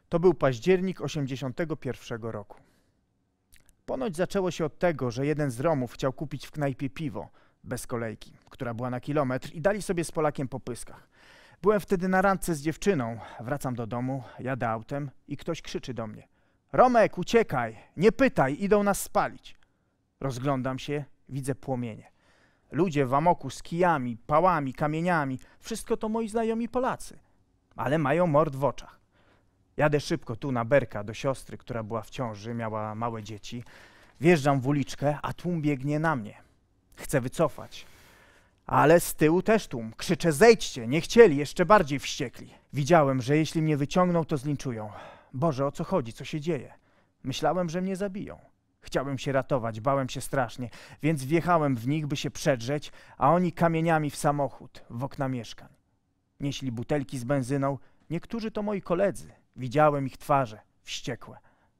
To był październik 1981 roku. Ponoć zaczęło się od tego, że jeden z Romów chciał kupić w knajpie piwo, bez kolejki, która była na kilometr, i dali sobie z Polakiem po pyskach. Byłem wtedy na randce z dziewczyną, wracam do domu, jadę autem i ktoś krzyczy do mnie: Romek, uciekaj, nie pytaj, idą nas spalić. Rozglądam się, widzę płomienie. Ludzie w amoku z kijami, pałami, kamieniami, wszystko to moi znajomi Polacy, ale mają mord w oczach. Jadę szybko tu na Berka do siostry, która była w ciąży, miała małe dzieci. Wjeżdżam w uliczkę, a tłum biegnie na mnie. Chcę wycofać, ale z tyłu też tłum. Krzyczę: zejdźcie, nie chcieli, jeszcze bardziej wściekli. Widziałem, że jeśli mnie wyciągną, to zlinczują. Boże, o co chodzi, co się dzieje? Myślałem, że mnie zabiją. Chciałem się ratować, bałem się strasznie, więc wjechałem w nich, by się przedrzeć, a oni kamieniami w samochód, w okna mieszkań. Nieśli butelki z benzyną, niektórzy to moi koledzy. Widziałem ich twarze, wściekłe.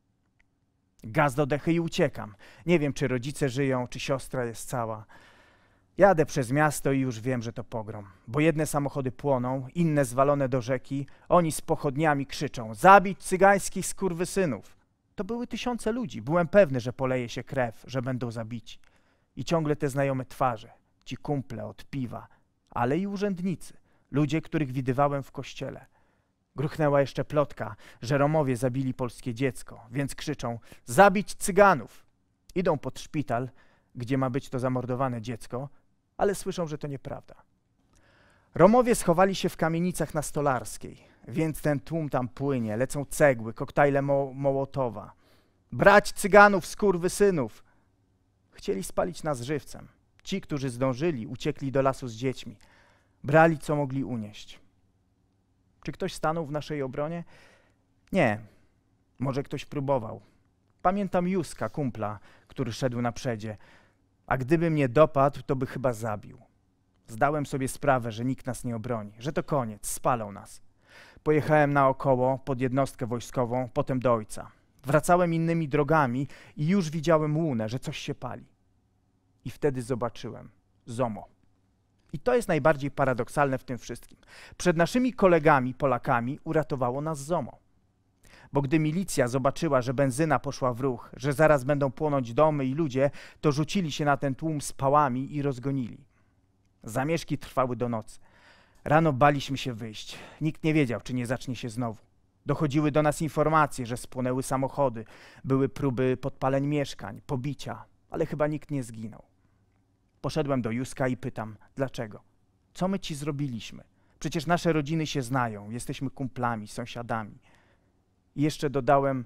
Gaz do dechy i uciekam. Nie wiem, czy rodzice żyją, czy siostra jest cała. Jadę przez miasto i już wiem, że to pogrom, bo jedne samochody płoną, inne zwalone do rzeki, oni z pochodniami krzyczą: zabić cygańskich skurwysynów. To były tysiące ludzi, byłem pewny, że poleje się krew, że będą zabici. I ciągle te znajome twarze, ci kumple od piwa, ale i urzędnicy, ludzie, których widywałem w kościele. Gruchnęła jeszcze plotka, że Romowie zabili polskie dziecko, więc krzyczą: zabić Cyganów! Idą pod szpital, gdzie ma być to zamordowane dziecko, ale słyszą, że to nieprawda. Romowie schowali się w kamienicach na Stolarskiej, więc ten tłum tam płynie, lecą cegły, koktajle Mołotowa. Brać Cyganów, skurwysynów! Chcieli spalić nas żywcem. Ci, którzy zdążyli, uciekli do lasu z dziećmi. Brali, co mogli unieść. Czy ktoś stanął w naszej obronie? Nie. Może ktoś próbował. Pamiętam Józka, kumpla, który szedł na przedzie. A gdyby mnie dopadł, to by chyba zabił. Zdałem sobie sprawę, że nikt nas nie obroni, że to koniec, spalą nas. Pojechałem naokoło, pod jednostkę wojskową, potem do ojca. Wracałem innymi drogami i już widziałem łunę, że coś się pali. I wtedy zobaczyłem ZOMO. I to jest najbardziej paradoksalne w tym wszystkim. Przed naszymi kolegami, Polakami, uratowało nas ZOMO. Bo gdy milicja zobaczyła, że benzyna poszła w ruch, że zaraz będą płonąć domy i ludzie, to rzucili się na ten tłum z pałami i rozgonili. Zamieszki trwały do nocy. Rano baliśmy się wyjść. Nikt nie wiedział, czy nie zacznie się znowu. Dochodziły do nas informacje, że spłonęły samochody, były próby podpaleń mieszkań, pobicia, ale chyba nikt nie zginął. Poszedłem do Józka i pytam: dlaczego? Co my ci zrobiliśmy? Przecież nasze rodziny się znają, jesteśmy kumplami, sąsiadami. I jeszcze dodałem: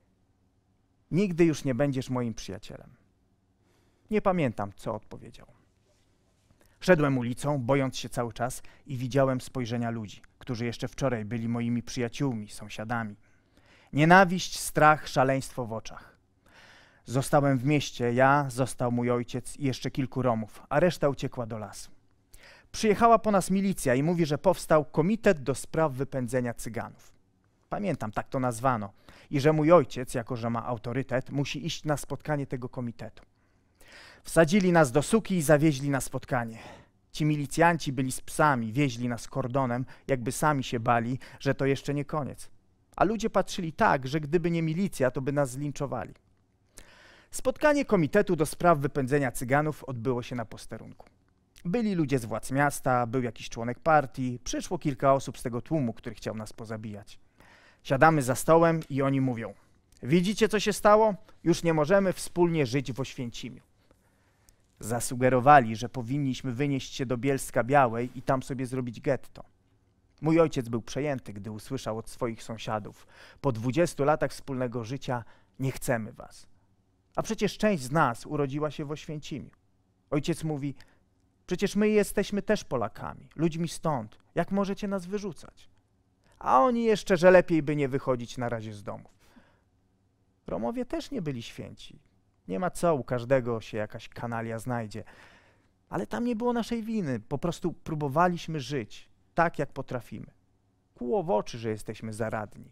nigdy już nie będziesz moim przyjacielem. Nie pamiętam, co odpowiedział. Szedłem ulicą, bojąc się cały czas, i widziałem spojrzenia ludzi, którzy jeszcze wczoraj byli moimi przyjaciółmi, sąsiadami. Nienawiść, strach, szaleństwo w oczach. Zostałem w mieście, ja, został mój ojciec i jeszcze kilku Romów, a reszta uciekła do lasu. Przyjechała po nas milicja i mówi, że powstał Komitet do Spraw Wypędzenia Cyganów. Pamiętam, tak to nazwano. I że mój ojciec, jako że ma autorytet, musi iść na spotkanie tego komitetu. Wsadzili nas do suki i zawieźli na spotkanie. Ci milicjanci byli z psami, wieźli nas kordonem, jakby sami się bali, że to jeszcze nie koniec. A ludzie patrzyli tak, że gdyby nie milicja, to by nas zlinczowali. Spotkanie Komitetu do Spraw Wypędzenia Cyganów odbyło się na posterunku. Byli ludzie z władz miasta, był jakiś członek partii, przyszło kilka osób z tego tłumu, który chciał nas pozabijać. Siadamy za stołem i oni mówią: widzicie, co się stało? Już nie możemy wspólnie żyć w Oświęcimiu. Zasugerowali, że powinniśmy wynieść się do Bielska-Białej i tam sobie zrobić getto. Mój ojciec był przejęty, gdy usłyszał od swoich sąsiadów: po 20 latach wspólnego życia nie chcemy was. A przecież część z nas urodziła się w Oświęcimiu. Ojciec mówi: przecież my jesteśmy też Polakami, ludźmi stąd. Jak możecie nas wyrzucać? A oni jeszcze, że lepiej by nie wychodzić na razie z domów. Romowie też nie byli święci. Nie ma co, u każdego się jakaś kanalia znajdzie. Ale tam nie było naszej winy. Po prostu próbowaliśmy żyć tak, jak potrafimy. Kłuło w oczy, że jesteśmy zaradni.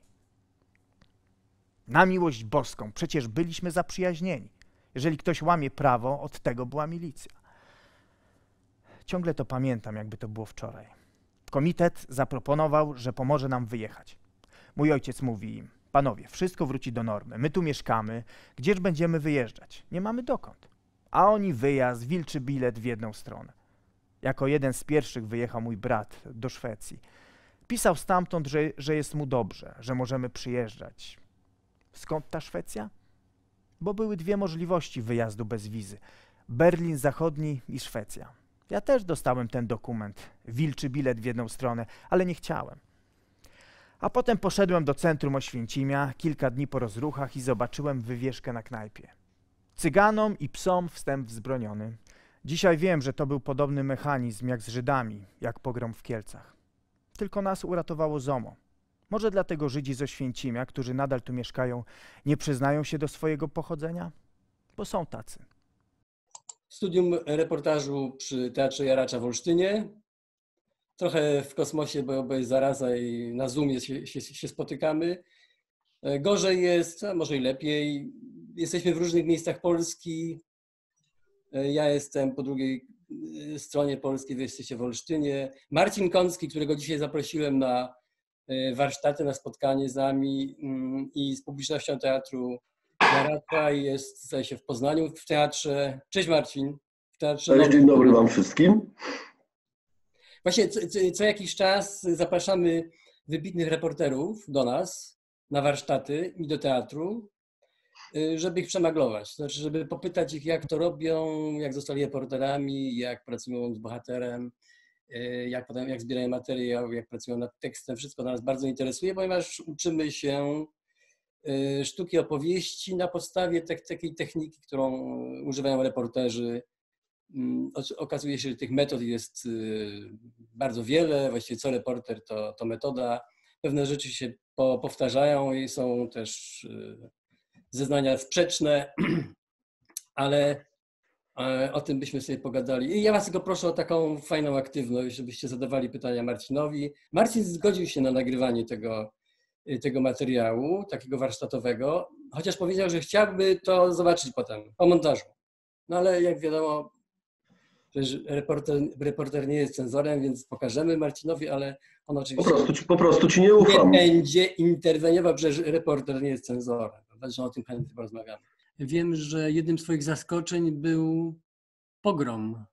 Na miłość boską, przecież byliśmy zaprzyjaźnieni. Jeżeli ktoś łamie prawo, od tego była milicja. Ciągle to pamiętam, jakby to było wczoraj. Komitet zaproponował, że pomoże nam wyjechać. Mój ojciec mówi im: Panowie, wszystko wróci do normy. My tu mieszkamy. Gdzież będziemy wyjeżdżać? Nie mamy dokąd. A oni wyjazd, wilczy bilet w jedną stronę. Jako jeden z pierwszych wyjechał mój brat do Szwecji. Pisał stamtąd, że jest mu dobrze, że możemy przyjeżdżać. Skąd ta Szwecja? Bo były dwie możliwości wyjazdu bez wizy. Berlin Zachodni i Szwecja. Ja też dostałem ten dokument, wilczy bilet w jedną stronę, ale nie chciałem. A potem poszedłem do centrum Oświęcimia, kilka dni po rozruchach i zobaczyłem wywieszkę na knajpie. Cyganom i psom wstęp wzbroniony. Dzisiaj wiem, że to był podobny mechanizm jak z Żydami, jak pogrom w Kielcach. Tylko nas uratowało ZOMO. Może dlatego Żydzi z Oświęcimia, którzy nadal tu mieszkają, nie przyznają się do swojego pochodzenia? Bo są tacy. Studium reportażu przy Teatrze Jaracza w Olsztynie. Trochę w kosmosie, bo jest zaraza i na Zoomie się spotykamy. Gorzej jest, a może i lepiej. Jesteśmy w różnych miejscach Polski. Ja jestem po drugiej stronie Polski, wy jesteście w Olsztynie. Marcin Kącki, którego dzisiaj zaprosiłem na warsztaty, na spotkanie z nami i z publicznością Teatru Jaracza, jest zdaje się w Poznaniu w teatrze. Cześć Marcin. W teatrze. Cześć, dzień dobry wam wszystkim. Właśnie co jakiś czas zapraszamy wybitnych reporterów do nas na warsztaty i do teatru, żeby ich przemaglować. Znaczy, żeby popytać ich, jak to robią, jak zostali reporterami, jak pracują z bohaterem, jak zbierają materiał, jak pracują nad tekstem. Wszystko nas bardzo interesuje, ponieważ uczymy się sztuki opowieści na podstawie takiej techniki, którą używają reporterzy. Okazuje się, że tych metod jest bardzo wiele, właściwie co reporter to metoda. Pewne rzeczy się powtarzają i są też zeznania sprzeczne, ale o tym byśmy sobie pogadali. I ja was tylko proszę o taką fajną aktywność, żebyście zadawali pytania Marcinowi. Marcin zgodził się na nagrywanie tego materiału, takiego warsztatowego, chociaż powiedział, że chciałby to zobaczyć potem, po montażu. No ale jak wiadomo, że reporter nie jest cenzorem, więc pokażemy Marcinowi, ale on oczywiście Po prostu ci nie ufam. nie będzie interweniował, przecież reporter nie jest cenzorem. Zresztą o tym chętnie porozmawiamy. Wiem, że jednym z twoich zaskoczeń był pogrom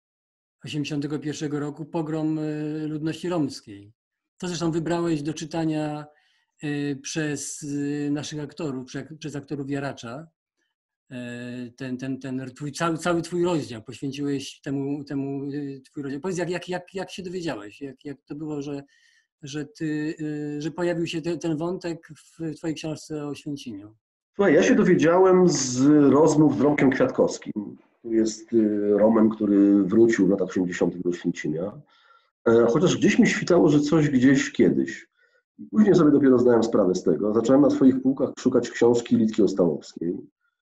1981 roku, pogrom ludności romskiej. To zresztą wybrałeś do czytania przez naszych aktorów, przez aktorów Jaracza. Cały twój rozdział poświęciłeś temu twój rozdział. Powiedz, jak się dowiedziałeś? Jak to było, że pojawił się ten wątek w twojej książce o Oświęcimiu? Słuchaj, ja się dowiedziałem z rozmów z Romkiem Kwiatkowskim. To jest Romem, który wrócił w latach 80. do Oświęcimia. Chociaż gdzieś mi świtało, że coś gdzieś kiedyś. Później sobie dopiero zdałem sprawę z tego. Zacząłem na swoich półkach szukać książki Litki Ostałowskiej.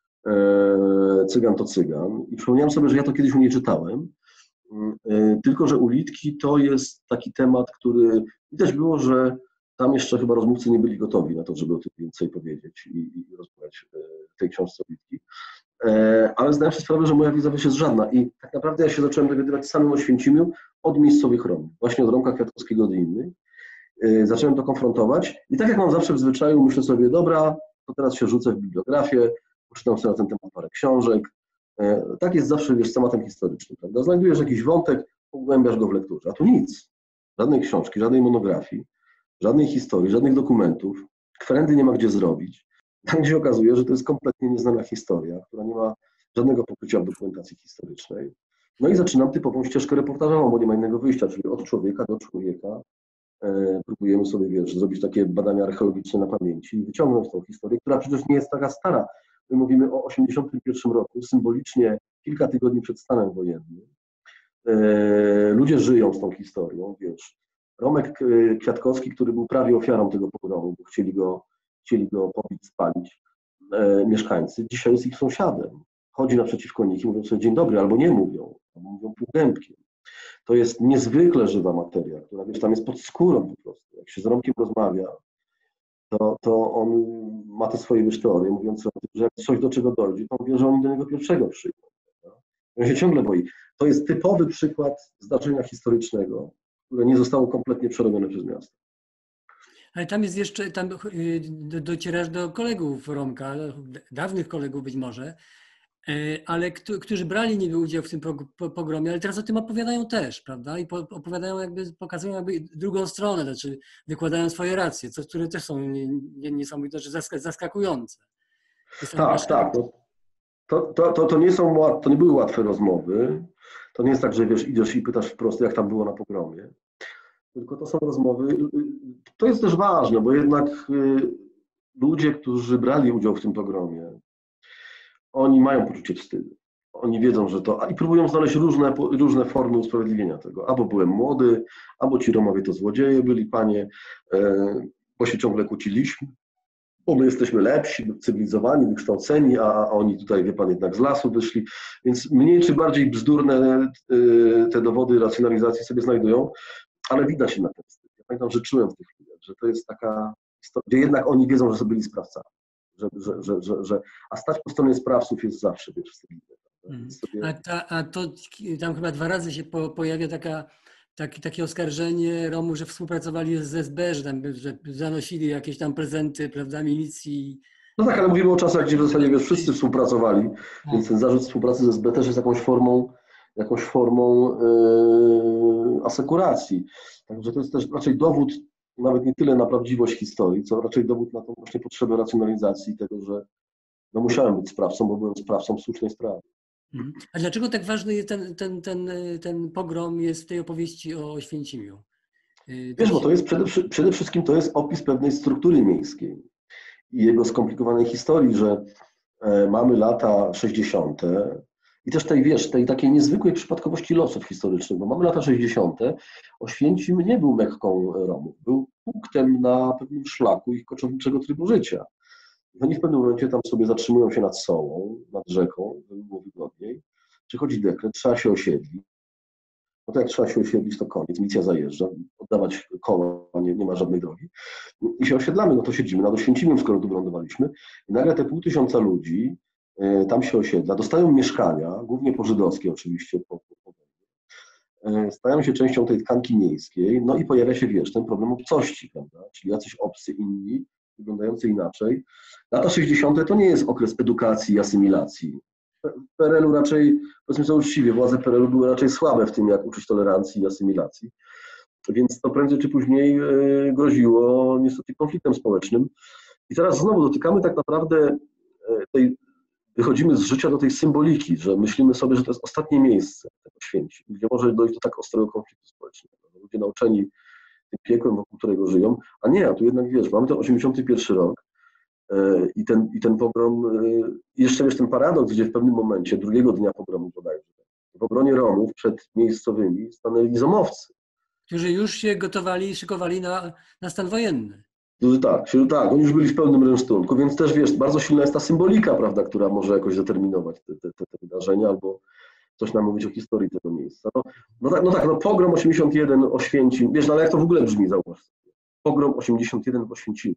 Cygan to Cygan. I przypomniałem sobie, że ja to kiedyś u niej czytałem. Tylko że u Litki to jest taki temat, który widać było, że tam jeszcze chyba rozmówcy nie byli gotowi na to, żeby o tym więcej powiedzieć i rozmawiać w tej książce o Litki. Ale zdałem sobie sprawę, że moja wiedza jest żadna i tak naprawdę ja się zacząłem dowiadywać w samym Oświęcimiu od miejscowych Romów, właśnie od Romka Kwiatkowskiego od innych. Zacząłem to konfrontować i tak jak mam zawsze w zwyczaju, myślę sobie, dobra, to teraz się rzucę w bibliografię, poczytam sobie na ten temat parę książek. Tak jest zawsze, wiesz, z tematem historycznym, prawda? Znajdujesz jakiś wątek, pogłębiasz go w lekturze, a tu nic. Żadnej książki, żadnej monografii, żadnej historii, żadnych dokumentów, kwerendy nie ma gdzie zrobić. Tam się okazuje, że to jest kompletnie nieznana historia, która nie ma żadnego pokrycia w dokumentacji historycznej. No i zaczynam typową ścieżkę reportażową, bo nie ma innego wyjścia, czyli od człowieka do człowieka. Próbujemy sobie, wiesz, zrobić takie badania archeologiczne na pamięci i wyciągnąć tą historię, która przecież nie jest taka stara. My mówimy o 1981 roku, symbolicznie kilka tygodni przed stanem wojennym. Ludzie żyją z tą historią, wiesz. Romek Kwiatkowski, który był prawie ofiarą tego pogromu, bo chcieli go pobić, spalić mieszkańcy, dzisiaj jest ich sąsiadem. Chodzi naprzeciwko nich i mówią sobie dzień dobry, albo nie mówią, albo mówią półgębkiem. To jest niezwykle żywa materia, która, wiesz, tam jest pod skórą po prostu. Jak się z Romkiem rozmawia, to on ma te swoje, wiesz, teorie, mówiąc o tym, że jak coś do czego dojdzie, to on wie, że oni do niego pierwszego przyjdą. On się ciągle boi. To jest typowy przykład zdarzenia historycznego, które nie zostało kompletnie przerobione przez miasto. Ale tam jest jeszcze, docierasz do kolegów Romka, dawnych kolegów być może, ale którzy brali niby udział w tym pogromie, ale teraz o tym opowiadają też, prawda? I opowiadają pokazują jakby drugą stronę, znaczy wykładają swoje racje, które też są niesamowite, zaskakujące. Tak, tak. To nie były łatwe rozmowy. To nie jest tak, że wiesz, idziesz i pytasz wprost, jak tam było na pogromie. Tylko to są rozmowy. To jest też ważne, bo jednak ludzie, którzy brali udział w tym pogromie, oni mają poczucie wstydu. Oni wiedzą, że to. I próbują znaleźć różne formy usprawiedliwienia tego. Albo byłem młody, albo ci Romowie to złodzieje byli, panie, bo się ciągle kłóciliśmy. Bo my jesteśmy lepsi, cywilizowani, wykształceni, a oni tutaj, wie pan, jednak z lasu wyszli. Więc mniej czy bardziej bzdurne te dowody racjonalizacji sobie znajdują, ale widać się na ten wstyd. Ja pamiętam, że czułem w tych chwilach, że to jest taka historia, gdzie jednak oni wiedzą, że sobie byli sprawcami. A stać po stronie sprawców jest zawsze, wiesz, wstydliwe. A to tam chyba 2 razy się pojawia takie oskarżenie Romów, że współpracowali z SB, że zanosili jakieś tam prezenty, prawda, milicji. No tak, ale mówimy o czasach, gdzie w zasadzie wiesz, wszyscy współpracowali, więc ten zarzut współpracy z SB też jest jakąś formą asekuracji. Także to jest też raczej dowód nawet nie tyle na prawdziwość historii, co raczej dowód na tą właśnie potrzebę racjonalizacji tego, że no musiałem być sprawcą, bo byłem sprawcą słusznej sprawy. A dlaczego tak ważny jest ten pogrom jest w tej opowieści o Oświęcimiu? Wiesz, bo to jest przede wszystkim to jest opis pewnej struktury miejskiej i jego skomplikowanej historii, że mamy lata 60. i też tej takiej niezwykłej przypadkowości losów historycznych, bo mamy lata 60. Oświęcim nie był Mekką Romów, był punktem na pewnym szlaku ich koczowniczego trybu życia. Oni w pewnym momencie tam sobie zatrzymują się nad Sołą, nad rzeką, żeby było wygodniej. Przychodzi dekret, trzeba się osiedlić. No to jak trzeba się osiedlić, to koniec, milicja zajeżdża, oddawać koło, nie ma żadnej drogi. I się osiedlamy, no to siedzimy nad Oświęcimiem, skoro tu wylądowaliśmy. I nagle te 500 ludzi tam się osiedla, dostają mieszkania, głównie pożydowskie oczywiście, stają się częścią tej tkanki miejskiej, no i pojawia się, wiesz, ten problem obcości, prawda? Czyli jacyś obcy inni, wyglądający inaczej. Lata 60. to nie jest okres edukacji i asymilacji. W PRL-u raczej, powiedzmy sobie uczciwie, władze PRL-u były raczej słabe w tym, jak uczyć tolerancji i asymilacji. Więc to prędzej czy później groziło niestety konfliktem społecznym. I teraz znowu dotykamy tak naprawdę wychodzimy z życia do tej symboliki, że myślimy sobie, że to jest ostatnie miejsce tego Oświęcim, gdzie może dojść do tak ostrego konfliktu społecznego. Ludzie nauczeni tym piekłem, wokół którego żyją, a nie, a tu jednak wiesz, mamy ten 81 rok i ten pogrom, jeszcze wiesz, ten paradoks, gdzie w pewnym momencie, drugiego dnia pogromu bodajże, w obronie Romów przed miejscowymi stanęli zomowcy. Którzy już się gotowali i szykowali na stan wojenny. Tak, oni już byli w pełnym rynsztunku, więc też wiesz, bardzo silna jest ta symbolika, prawda, która może jakoś determinować te wydarzenia albo coś nam mówić o historii tego miejsca. No pogrom 81 Oświęcim, wiesz, no ale jak to w ogóle brzmi, zauważ sobie. Pogrom 81 w Oświęcimiu.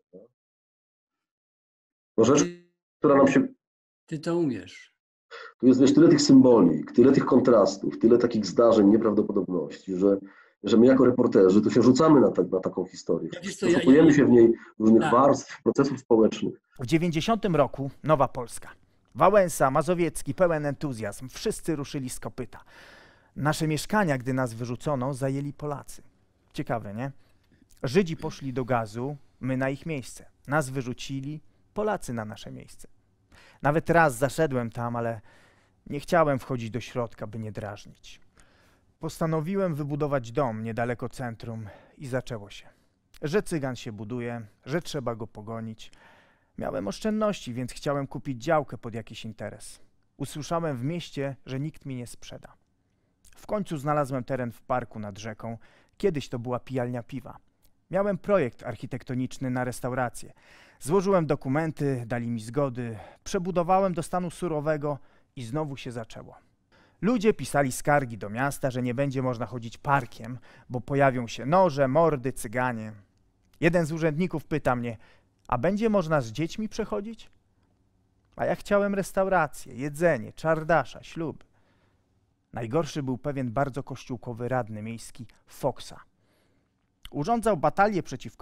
No rzecz, która nam się... Ty to umiesz. Tu jest, wiesz, tyle tych symbolik, tyle tych kontrastów, tyle takich zdarzeń, nieprawdopodobności, że my jako reporterzy to się rzucamy na taką historię. Posłuchujemy się w niej różnych warstw, procesów społecznych. W 90 roku Nowa Polska. Wałęsa, Mazowiecki, pełen entuzjazm. Wszyscy ruszyli z kopyta. Nasze mieszkania, gdy nas wyrzucono, zajęli Polacy. Ciekawe, nie? Żydzi poszli do gazu, my na ich miejsce. Nas wyrzucili, Polacy na nasze miejsce. Nawet raz zaszedłem tam, ale nie chciałem wchodzić do środka, by nie drażnić. Postanowiłem wybudować dom niedaleko centrum i zaczęło się. Że cygan się buduje, że trzeba go pogonić. Miałem oszczędności, więc chciałem kupić działkę pod jakiś interes. Usłyszałem w mieście, że nikt mi nie sprzeda. W końcu znalazłem teren w parku nad rzeką. Kiedyś to była pijalnia piwa. Miałem projekt architektoniczny na restaurację. Złożyłem dokumenty, dali mi zgody, przebudowałem do stanu surowego i znowu się zaczęło. Ludzie pisali skargi do miasta, że nie będzie można chodzić parkiem, bo pojawią się noże, mordy, cyganie. Jeden z urzędników pyta mnie, a będzie można z dziećmi przechodzić? A ja chciałem restaurację, jedzenie, czardasza, ślub. Najgorszy był pewien bardzo kościółkowy radny miejski Foksa. Urządzał batalię przeciwko mnie.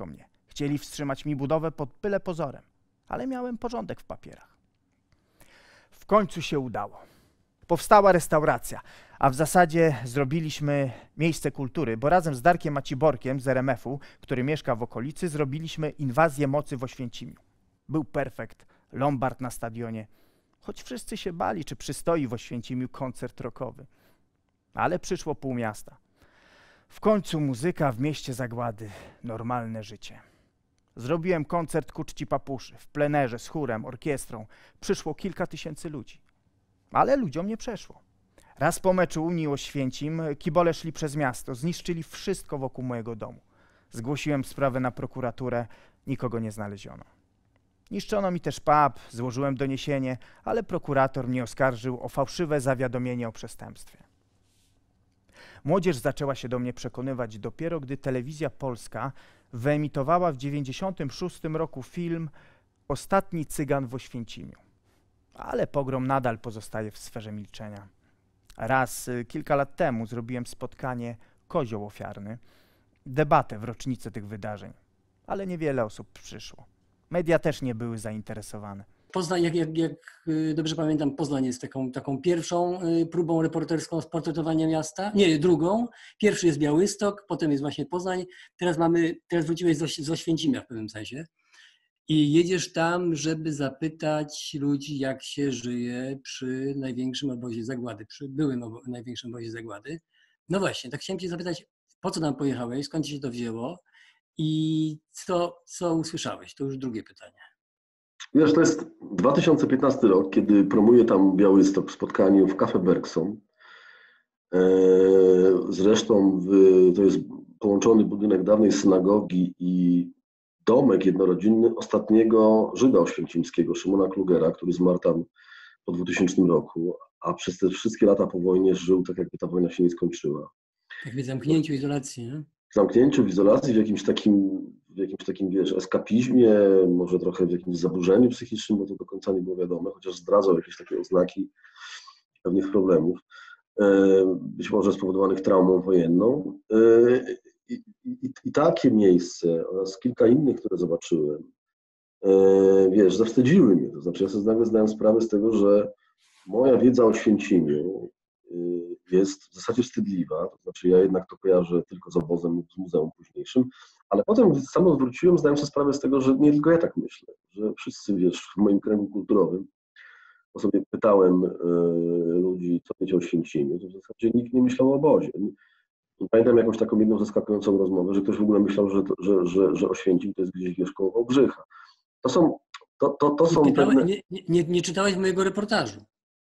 Chcieli wstrzymać mi budowę pod byle pozorem, ale miałem porządek w papierach. W końcu się udało. Powstała restauracja, a w zasadzie zrobiliśmy miejsce kultury, bo razem z Darkiem Maciborkiem z RMF-u, który mieszka w okolicy, zrobiliśmy inwazję mocy w Oświęcimiu. Był perfekt, lombard na stadionie, choć wszyscy się bali, czy przystoi w Oświęcimiu koncert rockowy. Ale przyszło pół miasta. W końcu muzyka w mieście zagłady, normalne życie. Zrobiłem koncert ku czci papuszy, w plenerze, z chórem, orkiestrą. Przyszło kilka tysięcy ludzi. Ale ludziom nie przeszło. Raz po meczu Unii Oświęcim kibole szli przez miasto, zniszczyli wszystko wokół mojego domu. Zgłosiłem sprawę na prokuraturę, nikogo nie znaleziono. Niszczono mi też pub, złożyłem doniesienie, ale prokurator mnie oskarżył o fałszywe zawiadomienie o przestępstwie. Młodzież zaczęła się do mnie przekonywać dopiero, gdy Telewizja Polska wyemitowała w 1996 roku film Ostatni Cygan w Oświęcimiu. Ale pogrom nadal pozostaje w sferze milczenia. Raz, kilka lat temu, zrobiłem spotkanie Kozioł Ofiarny, debatę w rocznicę tych wydarzeń, ale niewiele osób przyszło. Media też nie były zainteresowane. Poznań, jak dobrze pamiętam, Poznań jest taką pierwszą próbą reporterską sportretowania miasta. Nie, drugą. Pierwszy jest Białystok, potem jest właśnie Poznań. Teraz wróciłeś z Oświęcimia w pewnym sensie. I jedziesz tam, żeby zapytać ludzi, jak się żyje przy największym obozie zagłady, przy byłym największym obozie zagłady. No właśnie, tak chciałem cię zapytać, po co tam pojechałeś, skąd ci się to wzięło i co usłyszałeś? To już drugie pytanie. Wiesz, to jest 2015 rok, kiedy promuję tam Białystok w spotkaniu w Cafe Bergson. Zresztą to jest połączony budynek dawnej synagogi i domek jednorodzinny ostatniego Żyda oświęcimskiego, Szymona Klugera, który zmarł tam po 2000 roku, a przez te wszystkie lata po wojnie żył tak, jakby ta wojna się nie skończyła. Tak w zamknięciu, izolacji, nie? W zamknięciu, w izolacji, w jakimś takim, wiesz, eskapizmie, może trochę w jakimś zaburzeniu psychicznym, bo to do końca nie było wiadome, chociaż zdradzał jakieś takie oznaki pewnych problemów, być może spowodowanych traumą wojenną. I takie miejsce oraz kilka innych, które zobaczyłem, wiesz, zawstydziły mnie. To znaczy, ja sobie nagle zdałem sprawę z tego, że moja wiedza o Oświęcimiu jest w zasadzie wstydliwa. To znaczy, ja jednak to kojarzę tylko z obozem lub z muzeum późniejszym, ale potem, gdy sam odwróciłem, zdałem sobie sprawę z tego, że nie tylko ja tak myślę, że wszyscy, wiesz, w moim kręgu kulturowym, bo sobie pytałem ludzi, co wiecie o Oświęcimiu, to w zasadzie nikt nie myślał o obozie. Pamiętam jakąś taką jedną zaskakującą rozmowę, że ktoś w ogóle myślał, że Oświęcim to jest gdzieś, wiesz, koło Wałbrzycha. To są pewne... Nie czytałeś mojego reportażu.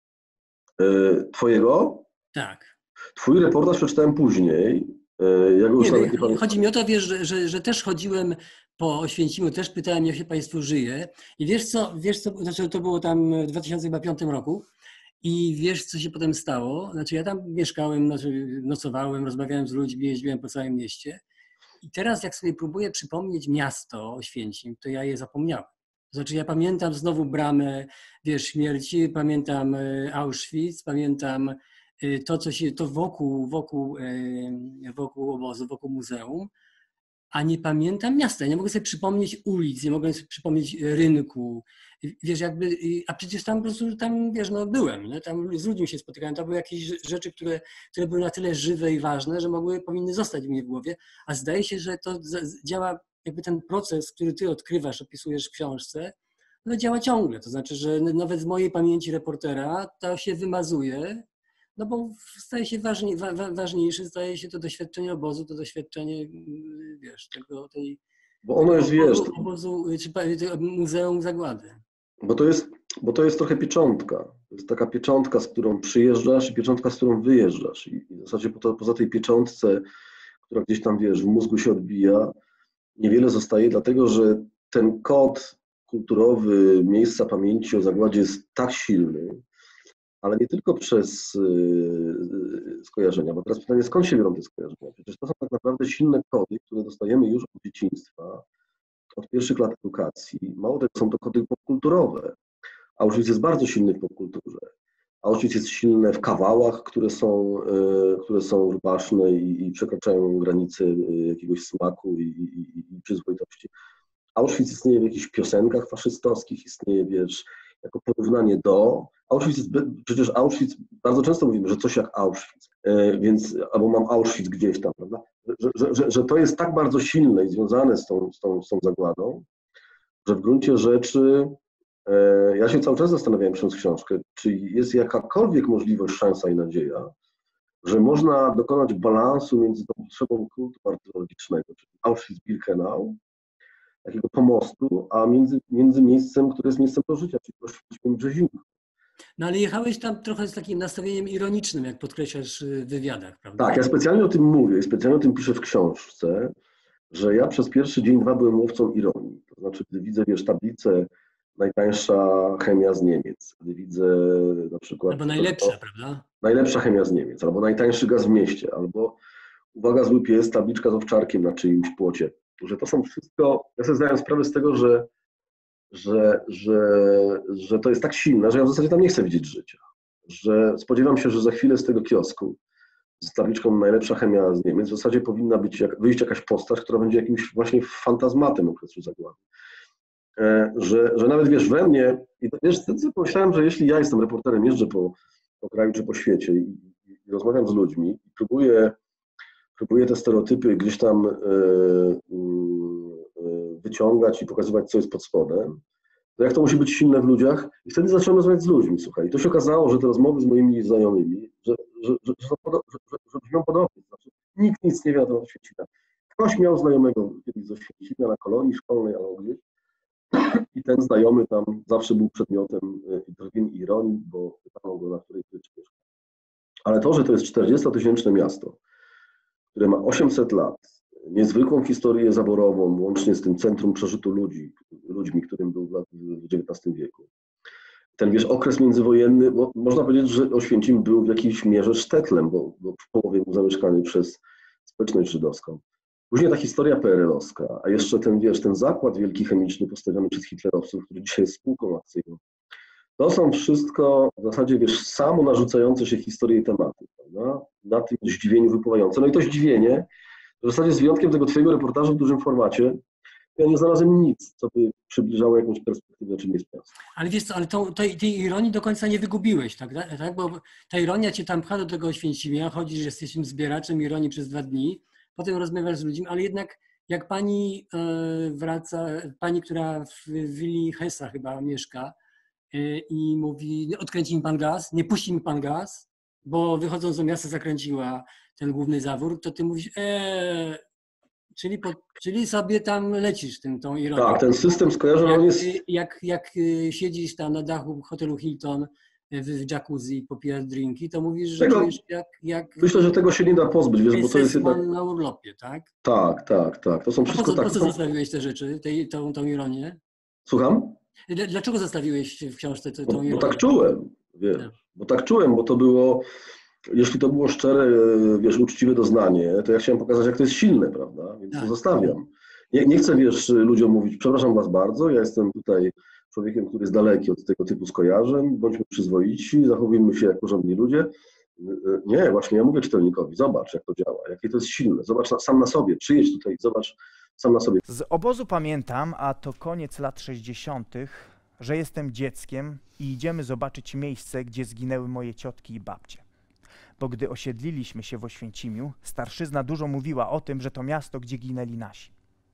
Twojego? Tak. Twój reportaż przeczytałem później. Ja go już nawet nie pamiętam. Chodzi mi o to, wiesz, że też chodziłem po Oświęcimiu, też pytałem, jak się Państwu żyje. I wiesz co, znaczy to było tam w 2005 roku. I wiesz, co się potem stało? Znaczy ja tam mieszkałem, nocowałem, rozmawiałem z ludźmi, jeździłem po całym mieście. I teraz jak sobie próbuję przypomnieć miasto Oświęcim, to ja je zapomniałem. To znaczy ja pamiętam znowu bramę, wiesz, śmierci, pamiętam Auschwitz, pamiętam to wokół obozu, wokół muzeum, a nie pamiętam miasta. Nie mogę sobie przypomnieć ulic, nie mogę sobie przypomnieć rynku. Wiesz, a przecież tam po prostu, wiesz, no byłem, nie? Tam z ludźmi się spotykałem, to były jakieś rzeczy, które były na tyle żywe i ważne, że powinny zostać u mnie w głowie, a zdaje się, że to działa, jakby ten proces, który ty odkrywasz, opisujesz w książce, no działa ciągle. To znaczy, że nawet z mojej pamięci reportera to się wymazuje, no bo staje się ważniejsze, staje się to doświadczenie obozu, to doświadczenie, wiesz, bo ono jest, wiesz, obozu, czy Muzeum Zagłady. Bo to jest trochę pieczątka. To jest taka pieczątka, z którą przyjeżdżasz i pieczątka, z którą wyjeżdżasz. I w zasadzie poza tej pieczątce, która gdzieś tam, wiesz, w mózgu się odbija, niewiele zostaje, dlatego że ten kod kulturowy miejsca pamięci o zagładzie jest tak silny, ale nie tylko przez skojarzenia, bo teraz pytanie, skąd się biorą te skojarzenia? Przecież to są tak naprawdę silne kody, które dostajemy już od dzieciństwa, od pierwszych lat edukacji. Mało tego, są to kody popkulturowe. Auschwitz jest bardzo silny w popkulturze. Auschwitz jest silny w kawałach, które są rubaszne i przekraczają granice jakiegoś smaku i przyzwoitości. Auschwitz istnieje w jakichś piosenkach faszystowskich, istnieje, wiesz, jako porównanie do. Auschwitz jest, przecież Auschwitz, bardzo często mówimy, że coś jak Auschwitz, więc, albo mam Auschwitz gdzieś tam, prawda? Że to jest tak bardzo silne i związane z tą zagładą, że w gruncie rzeczy ja się cały czas zastanawiałem, pisząc książkę, czy jest jakakolwiek możliwość, szansa i nadzieja, że można dokonać balansu między tą potrzebą kultu archeologicznego, czyli Auschwitz-Birkenau, takiego pomostu, a między miejscem, które jest miejscem do życia, czyli Auschwitzem Brzezinku. No ale jechałeś tam trochę z takim nastawieniem ironicznym, jak podkreślasz w wywiadach, prawda? Tak, ja specjalnie o tym mówię i specjalnie o tym piszę w książce, że ja przez pierwszy dzień, dwa byłem łowcą ironii. To znaczy, gdy widzę, wiesz, tablicę najtańsza chemia z Niemiec, gdy widzę na przykład... Albo najlepsza, prawda? Najlepsza chemia z Niemiec, albo najtańszy gaz w mieście, albo uwaga, zły pies, tabliczka z owczarkiem na czyimś płocie. Że to są wszystko, ja sobie zdaję sprawę z tego, że to jest tak silne, że ja w zasadzie tam nie chcę widzieć życia. Że spodziewam się, że za chwilę z tego kiosku z tabliczką najlepsza chemia z Niemiec w zasadzie powinna wyjść jakaś postać, która będzie jakimś właśnie fantazmatem okresu zagłady. Że nawet, wiesz, we mnie, i wiesz, pomyślałem, że jeśli ja jestem reporterem, jeżdżę po kraju czy po świecie i rozmawiam z ludźmi i próbuję te stereotypy gdzieś tam wyciągać i pokazywać, co jest pod spodem, to jak to musi być silne w ludziach? I wtedy zacząłem rozmawiać z ludźmi, słuchaj. I to się okazało, że te rozmowy z moimi znajomymi, że brzmią podobnie. Znaczy, nikt nic nie wie na temat Oświęcimia. Ktoś miał znajomego kiedyś z Oświęcimia na kolonii szkolnej albo gdzieś i ten znajomy tam zawsze był przedmiotem drgien i ironii, bo pytano go, na której wycieczce. Ale to, że to jest 40-tysięczne miasto, które ma 800 lat, niezwykłą historię zaborową, łącznie z tym centrum przerzutu ludźmi, którym był w XIX wieku. Ten, wiesz, okres międzywojenny, bo można powiedzieć, że Oświęcim był w jakiejś mierze sztetlem, bo w połowie był zamieszkany przez społeczność żydowską. Później ta historia PRL-owska, a jeszcze ten, wiesz, ten zakład wielki chemiczny postawiony przez hitlerowców, który dzisiaj jest spółką akcyjną. To są wszystko w zasadzie, wiesz, samo narzucające się historie i tematy, prawda? Na tym zdziwieniu wypływające. No i to zdziwienie, w zasadzie z wyjątkiem tego twojego reportażu w dużym formacie, ja nie znalazłem nic, co by przybliżało jakąś perspektywę, czym jest miasto. Ale wiesz co, ale tej ironii do końca nie wygubiłeś, tak? Bo ta ironia cię tam pcha do tego Oświęcimia, chodzisz, że jesteś zbieraczem ironii przez 2 dni, potem rozmawiasz z ludźmi, ale jednak jak pani wraca, pani, która w willi Hesa chyba mieszka i mówi, odkręci mi pan gaz, nie puści mi pan gaz, bo wychodząc do miasta zakręciła ten główny zawór, to ty mówisz, czyli sobie tam lecisz tą ironią. Tak, ten system skojarzony jest... Jak siedzisz tam na dachu hotelu Hilton w jacuzzi, popijasz drinki, to mówisz, że czujesz jak... Myślę, że tego się nie da pozbyć, wiesz, bo to jest jednak... na urlopie, tak? Tak. To są wszystko po co zostawiłeś te rzeczy, tą ironię? Słucham? Dlaczego zostawiłeś w książce tą ironię? Bo tak czułem, wiesz, bo to było... Jeśli to było szczere, wiesz, uczciwe doznanie, to ja chciałem pokazać, jak to jest silne, prawda? Więc to zostawiam. Nie chcę, wiesz, ludziom mówić, przepraszam was bardzo, ja jestem tutaj człowiekiem, który jest daleki od tego typu skojarzeń, bądźmy przyzwoici, zachowujmy się jak porządni ludzie. Nie, właśnie ja mówię czytelnikowi, zobacz, jak to działa, jakie to jest silne, zobacz sam na sobie, przyjedź tutaj, zobacz sam na sobie. Z obozu pamiętam, a to koniec lat 60., że jestem dzieckiem i idziemy zobaczyć miejsce, gdzie zginęły moje ciotki i babcie. Bo gdy osiedliliśmy się w Oświęcimiu, starszyzna dużo mówiła o tym, że to miasto, gdzie ginęli nasi.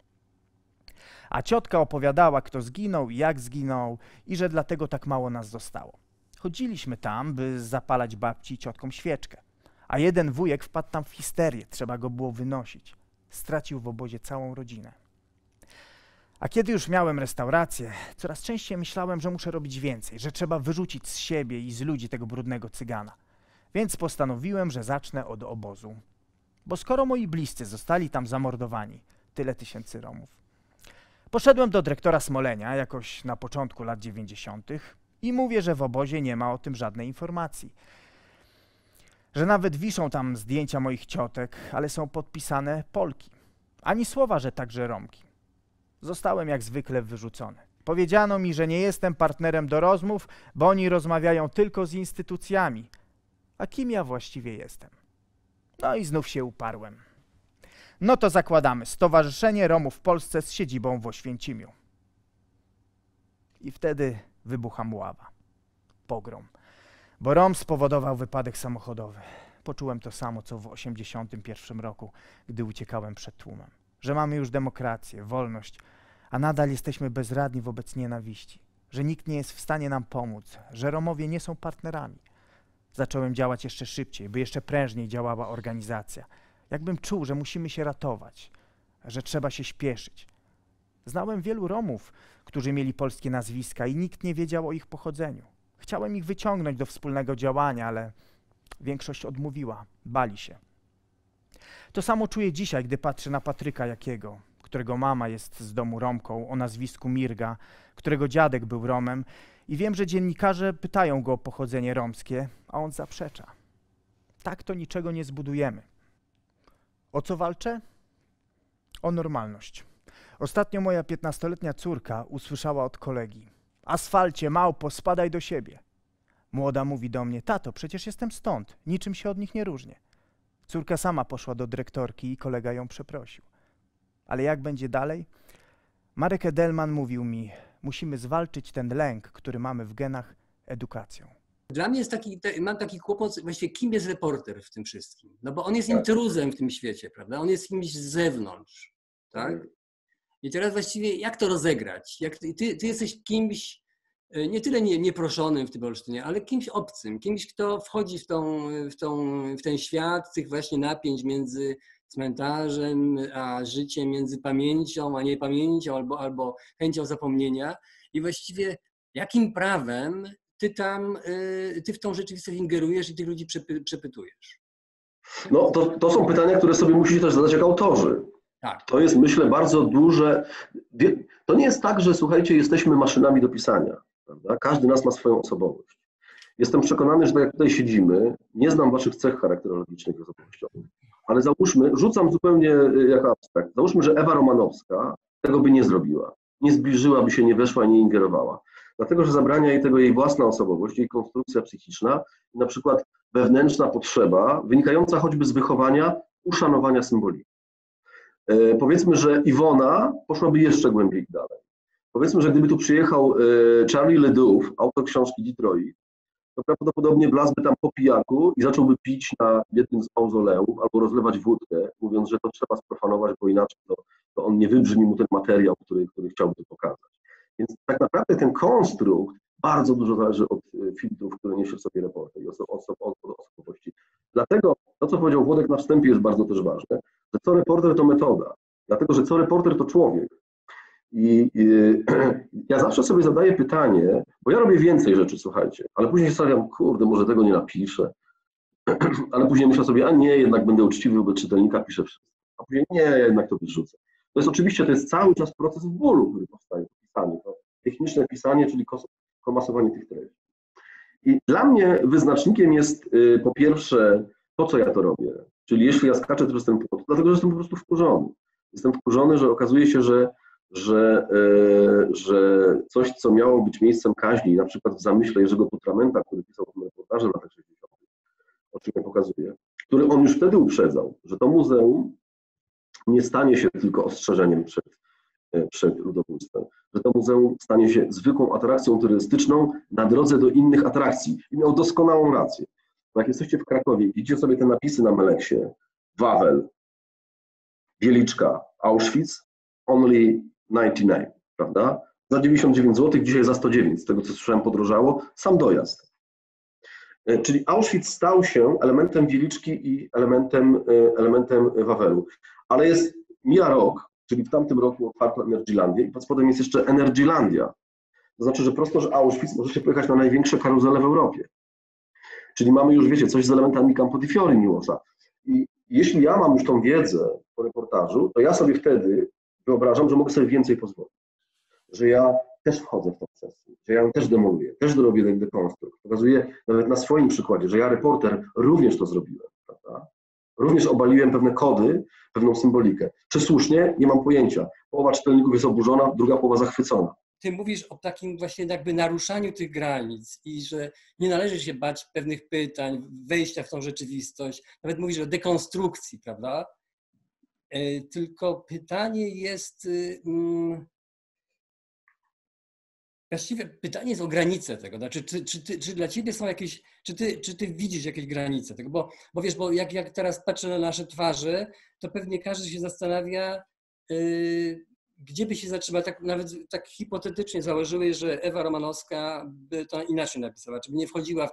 A ciotka opowiadała, kto zginął i jak zginął i że dlatego tak mało nas zostało. Chodziliśmy tam, by zapalać babci i ciotkom świeczkę. A jeden wujek wpadł tam w histerię, trzeba go było wynosić. Stracił w obozie całą rodzinę. A kiedy już miałem restaurację, coraz częściej myślałem, że muszę robić więcej, że trzeba wyrzucić z siebie i z ludzi tego brudnego cygana. Więc postanowiłem, że zacznę od obozu. Bo skoro moi bliscy zostali tam zamordowani, tyle tysięcy Romów. Poszedłem do dyrektora Smolenia jakoś na początku lat 90. i mówię, że w obozie nie ma o tym żadnej informacji. Że nawet wiszą tam zdjęcia moich ciotek, ale są podpisane Polki. Ani słowa, że także Romki. Zostałem jak zwykle wyrzucony. Powiedziano mi, że nie jestem partnerem do rozmów, bo oni rozmawiają tylko z instytucjami. A kim ja właściwie jestem? No i znów się uparłem. No to zakładamy Stowarzyszenie Romów w Polsce z siedzibą w Oświęcimiu. I wtedy wybucha Mława. Pogrom. Bo Rom spowodował wypadek samochodowy. Poczułem to samo, co w 1981 roku, gdy uciekałem przed tłumem. Że mamy już demokrację, wolność, a nadal jesteśmy bezradni wobec nienawiści. Że nikt nie jest w stanie nam pomóc, że Romowie nie są partnerami. Zacząłem działać jeszcze szybciej, by jeszcze prężniej działała organizacja. Jakbym czuł, że musimy się ratować, że trzeba się śpieszyć. Znałem wielu Romów, którzy mieli polskie nazwiska i nikt nie wiedział o ich pochodzeniu. Chciałem ich wyciągnąć do wspólnego działania, ale większość odmówiła, bali się. To samo czuję dzisiaj, gdy patrzę na Patryka Jakiego, którego mama jest z domu Romką o nazwisku Mirga, którego dziadek był Romem i wiem, że dziennikarze pytają go o pochodzenie romskie, a on zaprzecza. Tak to niczego nie zbudujemy. O co walczę? O normalność. Ostatnio moja 15-letnia córka usłyszała od kolegi: Asfalcie, małpo, spadaj do siebie. Młoda mówi do mnie: tato, przecież jestem stąd, niczym się od nich nie różnię. Córka sama poszła do dyrektorki i kolega ją przeprosił. Ale jak będzie dalej? Marek Edelman mówił mi: musimy zwalczyć ten lęk, który mamy w genach, edukacją. Dla mnie jest mam taki kłopot, właściwie kim jest reporter w tym wszystkim? No bo on jest intruzem w tym świecie, prawda? On jest kimś z zewnątrz, tak? I teraz właściwie jak to rozegrać? Ty jesteś kimś nie tyle nieproszonym w tym Olsztynie, ale kimś obcym, kimś, kto wchodzi w ten świat tych właśnie napięć między cmentarzem a życiem, między pamięcią a niepamięcią albo chęcią zapomnienia. I właściwie jakim prawem ty w tą rzeczywistość ingerujesz i tych ludzi przepytujesz? No, to są pytania, które sobie musicie też zadać jako autorzy. Tak. To jest, myślę, bardzo duże. To nie jest tak, że słuchajcie, jesteśmy maszynami do pisania. Prawda? Każdy z nas ma swoją osobowość. Jestem przekonany, że tak jak tutaj siedzimy, nie znam waszych cech charakterologicznych i osobowościowych, ale załóżmy, rzucam zupełnie jako abstrakt, załóżmy, że Ewa Romanowska tego by nie zrobiła. Nie zbliżyłaby się, nie weszła, nie ingerowała. Dlatego, że zabrania jej tego jej własna osobowość, jej konstrukcja psychiczna, na przykład wewnętrzna potrzeba, wynikająca choćby z wychowania, uszanowania symboliki. Powiedzmy, że Iwona poszłaby jeszcze głębiej dalej. Powiedzmy, że gdyby tu przyjechał Charlie Ledoux, autor książki Detroit, to prawdopodobnie wlazłby tam po pijaku i zacząłby pić na jednym z mauzoleów albo rozlewać wódkę, mówiąc, że to trzeba sprofanować, bo inaczej to on nie wybrzmi mu ten materiał, który chciałby tu pokazać. Więc tak naprawdę ten konstrukt bardzo dużo zależy od filtrów, które niesie w sobie reporter i osobowości. Dlatego to, co powiedział Włodek na wstępie, jest bardzo też ważne, że co reporter to metoda, dlatego że co reporter to człowiek. I ja zawsze sobie zadaję pytanie, bo ja robię więcej rzeczy, słuchajcie, ale później stawiam, kurde, może tego nie napiszę, ale później myślę sobie, a nie, jednak będę uczciwy wobec czytelnika, piszę wszystko, a później nie, ja jednak to wyrzucę. To jest oczywiście, to jest cały czas proces bólu, który powstaje, pisanie, to techniczne pisanie, czyli komasowanie tych treści. I dla mnie wyznacznikiem jest po pierwsze to, co ja to robię, czyli jeśli ja skaczę, to jestem po to, dlatego że jestem po prostu wkurzony. Jestem wkurzony, że okazuje się, że coś, co miało być miejscem kaźni, na przykład w zamyśle Jerzego Putramenta, który pisał ten reportaże w latach 60., o czym ja pokazuję, który on już wtedy uprzedzał, że to muzeum nie stanie się tylko ostrzeżeniem przed ludobójstwem, że to muzeum stanie się zwykłą atrakcją turystyczną na drodze do innych atrakcji. I miał doskonałą rację. Bo jak jesteście w Krakowie, widzicie sobie te napisy na Meleksie, Wawel, Wieliczka, Auschwitz, only 99, prawda? Za 99 zł, dzisiaj za 109, z tego co słyszałem podrożało, sam dojazd. Czyli Auschwitz stał się elementem Wieliczki i elementem Wawelu. Ale mija rok, czyli w tamtym roku otwarto Energylandię i pod spodem jest jeszcze Energylandia. To znaczy, że prosto, że Auschwitz możecie pojechać na największe karuzele w Europie. Czyli mamy już, wiecie, coś z elementami Campo di Fiori Miłosza. I jeśli ja mam już tą wiedzę po reportażu, to ja sobie wtedy wyobrażam, że mogę sobie więcej pozwolić. Że ja też wchodzę w tą sesję, że ja ją też demoluję, też dorobię dekonstrukt. Pokazuję nawet na swoim przykładzie, że ja, reporter, również to zrobiłem, prawda? Również obaliłem pewne kody, pewną symbolikę. Czy słusznie? Nie mam pojęcia. Połowa czytelników jest oburzona, druga połowa zachwycona. Ty mówisz o takim właśnie jakby naruszaniu tych granic i że nie należy się bać pewnych pytań, wejścia w tą rzeczywistość. Nawet mówisz o dekonstrukcji, prawda? Tylko pytanie jest, właściwie pytanie jest o granice tego. Znaczy, czy dla ciebie są jakieś, czy ty widzisz jakieś granice tego? Bo wiesz, bo jak teraz patrzę na nasze twarze, to pewnie każdy się zastanawia, gdzie by się zatrzymał. Tak, nawet tak hipotetycznie założyłeś, że Ewa Romanowska by to inaczej napisała, czy by nie wchodziła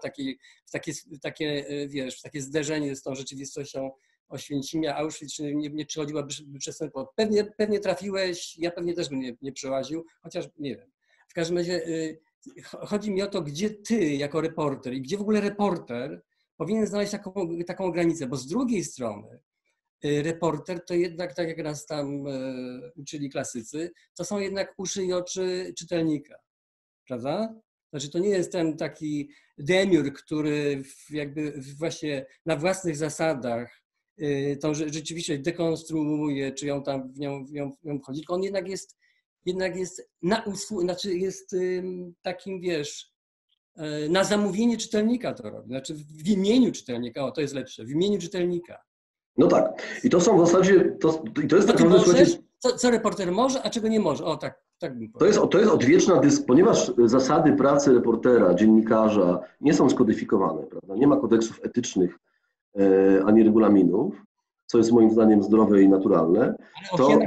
w takie, wiesz, w takie zderzenie z tą rzeczywistością Oświęcimia, Auschwitz, czy nie przechodziłaby przez ten płot. Pewnie trafiłeś, ja pewnie też bym nie przełaził, chociaż nie wiem. W każdym razie chodzi mi o to, gdzie ty jako reporter i gdzie w ogóle reporter powinien znaleźć taką granicę, bo z drugiej strony reporter to jednak, tak jak nas tam uczyli klasycy, to są jednak uszy i oczy czytelnika, prawda? Znaczy to nie jest ten taki demiurg, który jakby właśnie na własnych zasadach tą rzeczywistość dekonstruuje, czy ją tam w nią wchodzi, tylko on jednak jest znaczy jest takim, wiesz, na zamówienie czytelnika to robi, znaczy w imieniu czytelnika, o to jest lepsze, w imieniu czytelnika. No tak. I to są w zasadzie, to jest tak naprawdę... Co reporter może, a czego nie może? O, tak bym powiedział. To jest odwieczna dyskusja, ponieważ zasady pracy reportera, dziennikarza nie są skodyfikowane, prawda? Nie ma kodeksów etycznych ani regulaminów, co jest moim zdaniem zdrowe i naturalne. Ale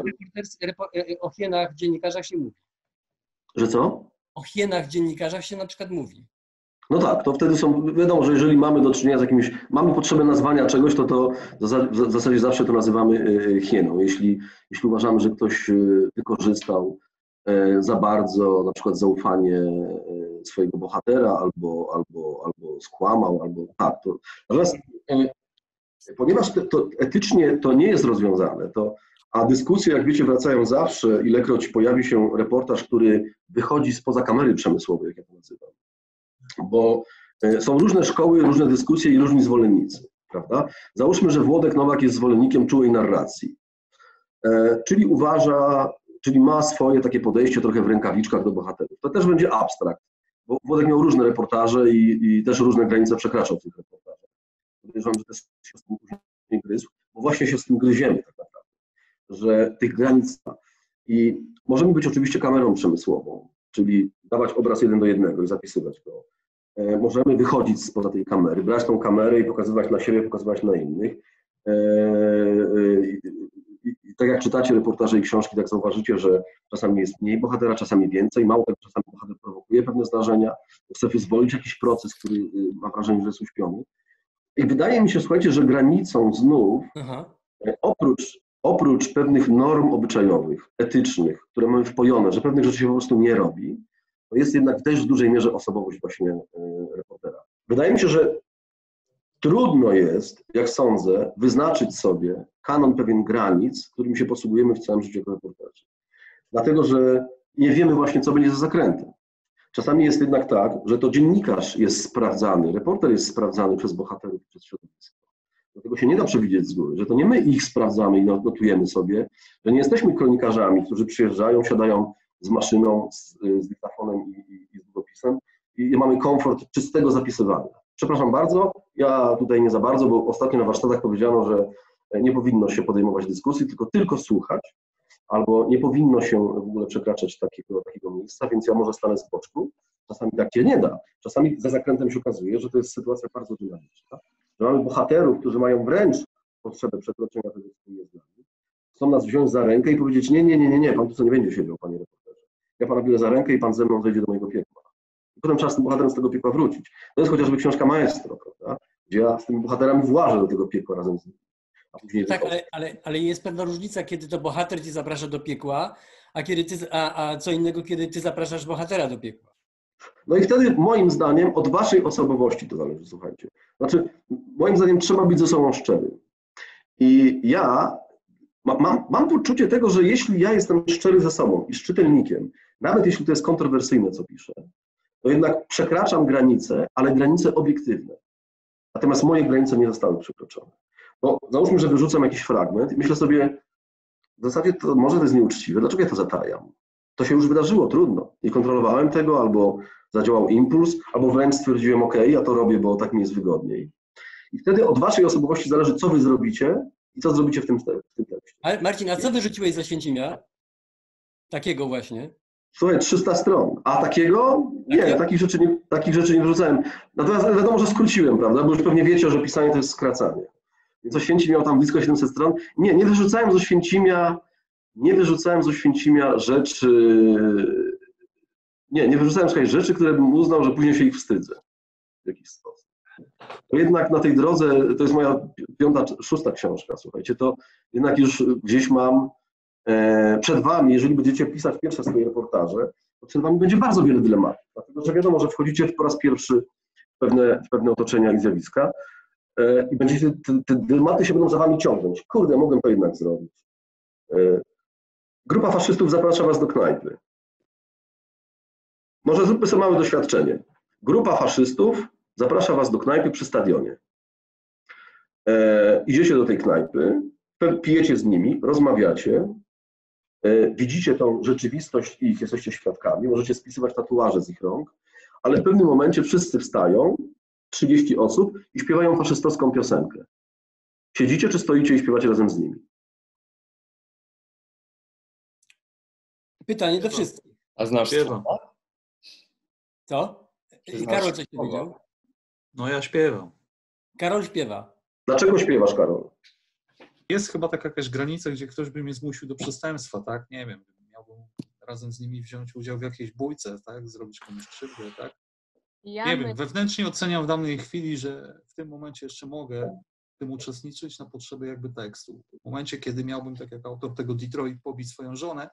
o hienach w dziennikarzach się mówi. Że co? O hienach w dziennikarzach się na przykład mówi. No tak, to wtedy wiadomo, że jeżeli mamy do czynienia z jakimś, mamy potrzebę nazwania czegoś, to w zasadzie zawsze to nazywamy hieną. Jeśli uważamy, że ktoś wykorzystał za bardzo na przykład zaufanie swojego bohatera albo skłamał, albo tak. Natomiast ponieważ to etycznie to nie jest rozwiązane, a dyskusje, jak wiecie, wracają zawsze, ilekroć pojawi się reportaż, który wychodzi spoza kamery przemysłowej, jak ja to nazywam. Bo są różne szkoły, różne dyskusje i różni zwolennicy, prawda? Załóżmy, że Włodek Nowak jest zwolennikiem czułej narracji, czyli ma swoje takie podejście trochę w rękawiczkach do bohaterów. To też będzie abstrakt, bo Włodek miał różne reportaże i też różne granice przekraczał w tych reportażach. Podejrzewam, że też się z tym później gryzł, bo właśnie się z tym gryziemy tak naprawdę, że tych granic ma. I możemy być oczywiście kamerą przemysłową, czyli dawać obraz 1:1 i zapisywać go. Możemy wychodzić spoza tej kamery, brać tą kamerę i pokazywać na siebie, pokazywać na innych. I tak jak czytacie reportaże i książki, tak zauważycie, że czasami jest mniej bohatera, czasami więcej, mało tego, czasami bohater prowokuje pewne zdarzenia, chce wyzwolić jakiś proces, który ma wrażenie, że jest uśpiony. I wydaje mi się, słuchajcie, że granicą znów, oprócz pewnych norm obyczajowych, etycznych, które mamy wpojone, że pewnych rzeczy się po prostu nie robi, to jest jednak też w dużej mierze osobowość właśnie reportera. Wydaje mi się, że trudno jest, jak sądzę, wyznaczyć sobie kanon pewien granic, którym się posługujemy w całym życiu jako reporterzy. Dlatego, że nie wiemy właśnie, co będzie za zakrętem. Czasami jest jednak tak, że to dziennikarz jest sprawdzany, reporter jest sprawdzany przez bohaterów, przez środowisko. Dlatego się nie da przewidzieć z góry, że to nie my ich sprawdzamy i notujemy sobie, że nie jesteśmy kronikarzami, którzy przyjeżdżają, siadają z maszyną, z dyktafonem i z długopisem i mamy komfort czystego zapisywania. Przepraszam bardzo, ja tutaj nie za bardzo, bo ostatnio na warsztatach powiedziano, że nie powinno się podejmować dyskusji, tylko słuchać, albo nie powinno się w ogóle przekraczać takiego miejsca, więc ja może stanę z boczku. Czasami tak się nie da. Czasami za zakrętem się okazuje, że to jest sytuacja bardzo dynamiczna, że mamy bohaterów, którzy mają wręcz potrzebę przekroczenia tego, co jest z nami. Chcą nas wziąć za rękę i powiedzieć, nie, pan tu co nie będzie siedział, panie reporterze. Ja pana biorę za rękę i pan ze mną zejdzie do mojego piekła. I potem trzeba z tym bohaterem z tego piekła wrócić. To jest chociażby książka Maestro, prawda? Gdzie ja z tymi bohaterami włażę do tego piekła razem z nimi. Tak, ale jest pewna różnica, kiedy to bohater cię zaprasza do piekła, a co innego, kiedy ty zapraszasz bohatera do piekła. No i wtedy moim zdaniem od waszej osobowości to zależy, słuchajcie. Znaczy, moim zdaniem trzeba być ze sobą szczery. I ja mam poczucie tego, że jeśli ja jestem szczery ze sobą i z czytelnikiem, nawet jeśli to jest kontrowersyjne, co piszę, to jednak przekraczam granice, ale granice obiektywne. Natomiast moje granice nie zostały przekroczone. Bo załóżmy, że wyrzucam jakiś fragment i myślę sobie, w zasadzie to może to jest nieuczciwe, dlaczego ja to zatajam? To się już wydarzyło, trudno. Nie kontrolowałem tego, albo zadziałał impuls, albo wręcz stwierdziłem, ok, ja to robię, bo tak mi jest wygodniej. I wtedy od waszej osobowości zależy, co wy zrobicie I co zrobicie w tym tekście? Ale Marcin, a co wyrzuciłeś z Oświęcimia? Takiego właśnie. Słuchaj, 300 stron. A takiego? Nie, Takiego? takich rzeczy nie wyrzucałem. Natomiast wiadomo, że skróciłem, prawda? Bo już pewnie wiecie, że pisanie to jest skracanie. Więc Oświęcim miał tam blisko 700 stron. Nie wyrzucałem z Oświęcimia rzeczy. Nie wyrzucałem, słuchaj, rzeczy, które bym uznał, że później się ich wstydzę w jakiś sposób. To jednak na tej drodze, to jest moja 5., 6. książka, słuchajcie, to jednak już gdzieś mam przed wami, jeżeli będziecie pisać pierwsze swoje reportaże, to przed wami będzie bardzo wiele dylematów, dlatego że wiadomo, że wchodzicie po raz pierwszy w pewne otoczenia i zjawiska i będziecie, te dylematy się będą za wami ciągnąć. Kurde, mogłem to jednak zrobić. Grupa faszystów zaprasza was do knajpy. Może zróbmy sobie małe doświadczenie. Grupa faszystów zaprasza was do knajpy przy stadionie. Idziecie do tej knajpy, pijecie z nimi, rozmawiacie, widzicie tą rzeczywistość ich, jesteście świadkami, możecie spisywać tatuaże z ich rąk, ale w pewnym momencie wszyscy wstają, 30 osób i śpiewają faszystowską piosenkę. Siedzicie czy stoicie i śpiewacie razem z nimi? Pytanie do wszystkich. A znasz słowa? Co? I Karol coś powiedział. No ja śpiewam. Karol śpiewa. Dlaczego śpiewasz, Karol? Jest chyba taka jakaś granica, gdzie ktoś by mnie zmusił do przestępstwa, tak? Nie wiem, miałbym razem z nimi wziąć udział w jakiejś bójce, tak? Zrobić komuś krzywdę, tak? Nie wiem, wewnętrznie oceniam w danej chwili, że w tym momencie jeszcze mogę w tym uczestniczyć na potrzeby jakby tekstu. W momencie, kiedy miałbym, tak jak autor tego Detroit, pobić swoją żonę,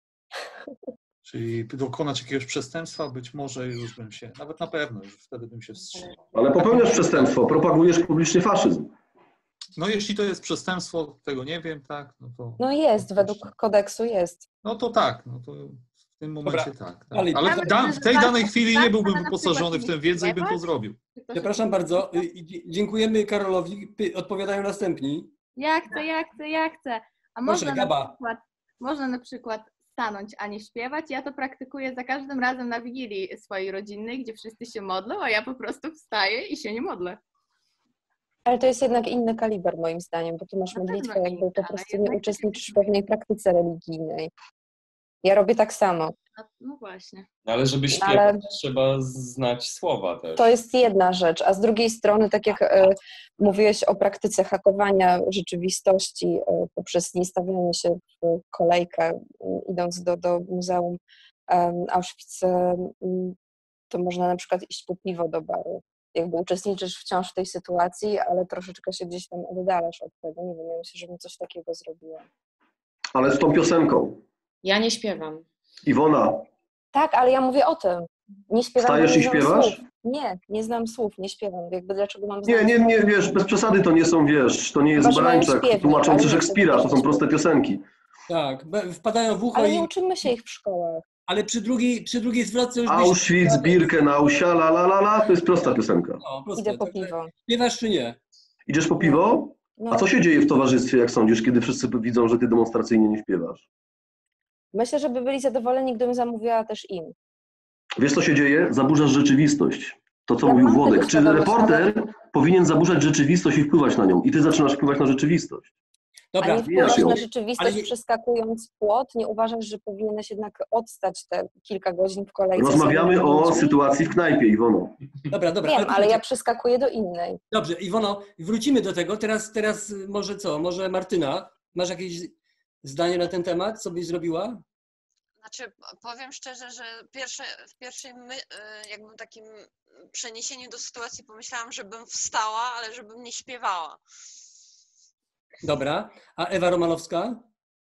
czyli dokonać jakiegoś przestępstwa, być może już bym się, nawet na pewno, już wtedy bym się wstrzymał. Ale popełniasz przestępstwo, propagujesz publicznie faszyzm. No jeśli to jest przestępstwo, tego nie wiem, tak, no to... No jest, według kodeksu jest. No to tak, no to w tym momencie Dobra. tak. Ale- Ale w tej danej chwili nie byłbym wyposażony w tę wiedzę i bym to zrobił. Przepraszam bardzo. Dziękujemy Karolowi. Odpowiadają następni. Ja chcę. A Proszę, Gaba. można na przykład stanąć, a nie śpiewać. Ja to praktykuję za każdym razem na Wigilii swojej rodzinnej, gdzie wszyscy się modlą, a ja po prostu wstaję i się nie modlę. Ale to jest jednak inny kaliber moim zdaniem, bo tu masz Na pewno modlitwę, jakby inny, po ale prostu nie jednak uczestniczysz w pewnej praktyce religijnej. Ja robię tak samo. No właśnie. Ale żeby śpiewać, trzeba znać słowa też. To jest jedna rzecz, a z drugiej strony, tak jak mówiłeś o praktyce hakowania rzeczywistości poprzez niestawianie się w kolejkę, idąc do Muzeum Auschwitz, to można na przykład iść po piwo do baru. Jakby uczestniczysz wciąż w tej sytuacji, ale troszeczkę się gdzieś tam oddalasz od tego. Nie wiem, ja myślę, żebym coś takiego zrobiła. Ale z tą piosenką. Ja nie śpiewam. Iwona, Tak, ale ja mówię o tym. Nie śpiewam, Wstajesz bo nie i znam śpiewasz? słów. Nie znam słów, nie śpiewam. Jakby dlaczego mam nie, znać? wiesz, bez przesady to nie są, wiesz, to nie jest Chyba, że mają Barańczak śpiewnik, tłumaczący ale nie Szekspira, to są chcę proste piosenki. Tak, wpadają w ucho Ale nie uczymy się ich w szkołach. ale przy drugiej zwrotce już Auschwitz, Birkenau, la la la la, to jest prosta piosenka. No, proste. Idę po Także piwo. Śpiewasz czy nie? Idziesz po piwo? No. A co się dzieje w towarzystwie, jak sądzisz, kiedy wszyscy widzą, że ty demonstracyjnie nie śpiewasz? Myślę, żeby byli zadowoleni, gdybym zamówiła też im. Wiesz, co się dzieje? Zaburzasz rzeczywistość. To, co Ja mówił mam Włodek. tego Czy świadomość, reporter powinien zaburzać rzeczywistość i wpływać na nią? I ty zaczynasz wpływać na rzeczywistość. A Dobra, nie wpływasz ją. na rzeczywistość, Ale nie- przeskakując płot? Nie uważasz, że powinieneś jednak odstać te kilka godzin w kolejce? Rozmawiamy z o ludźmi? sytuacji w knajpie, Iwono. dobra. Wiem, ale ja przeskakuję do innej. Dobrze, Iwono, wrócimy do tego. Teraz może co? Może Martyna, masz jakieś zdanie na ten temat? Co byś zrobiła? Znaczy, powiem szczerze, że w pierwszym jakby takim przeniesieniu do sytuacji pomyślałam, żebym wstała, ale żebym nie śpiewała. Dobra. A Ewa Romanowska?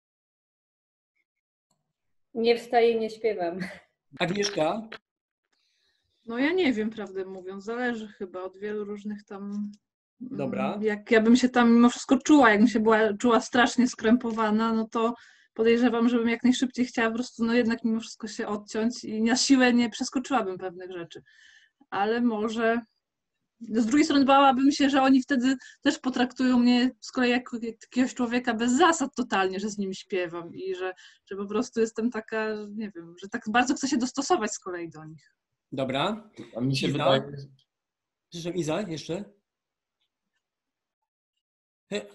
Nie wstaję, nie śpiewam. Agnieszka? No ja nie wiem, prawdę mówiąc, zależy chyba od wielu różnych tam... Dobra. Jak ja bym się tam mimo wszystko czuła, jakbym się czuła strasznie skrępowana, no to podejrzewam, żebym jak najszybciej chciała po prostu, no jednak mimo wszystko się odciąć i na siłę nie przeskoczyłabym pewnych rzeczy. Ale może... Z drugiej strony bałabym się, że oni wtedy też potraktują mnie z kolei jako jakiegoś człowieka bez zasad totalnie, że z nim śpiewam i że po prostu jestem taka, nie wiem, że tak bardzo chcę się dostosować z kolei do nich. Dobra. A mi się Iza? wydaje... Przepraszam, Iza, jeszcze?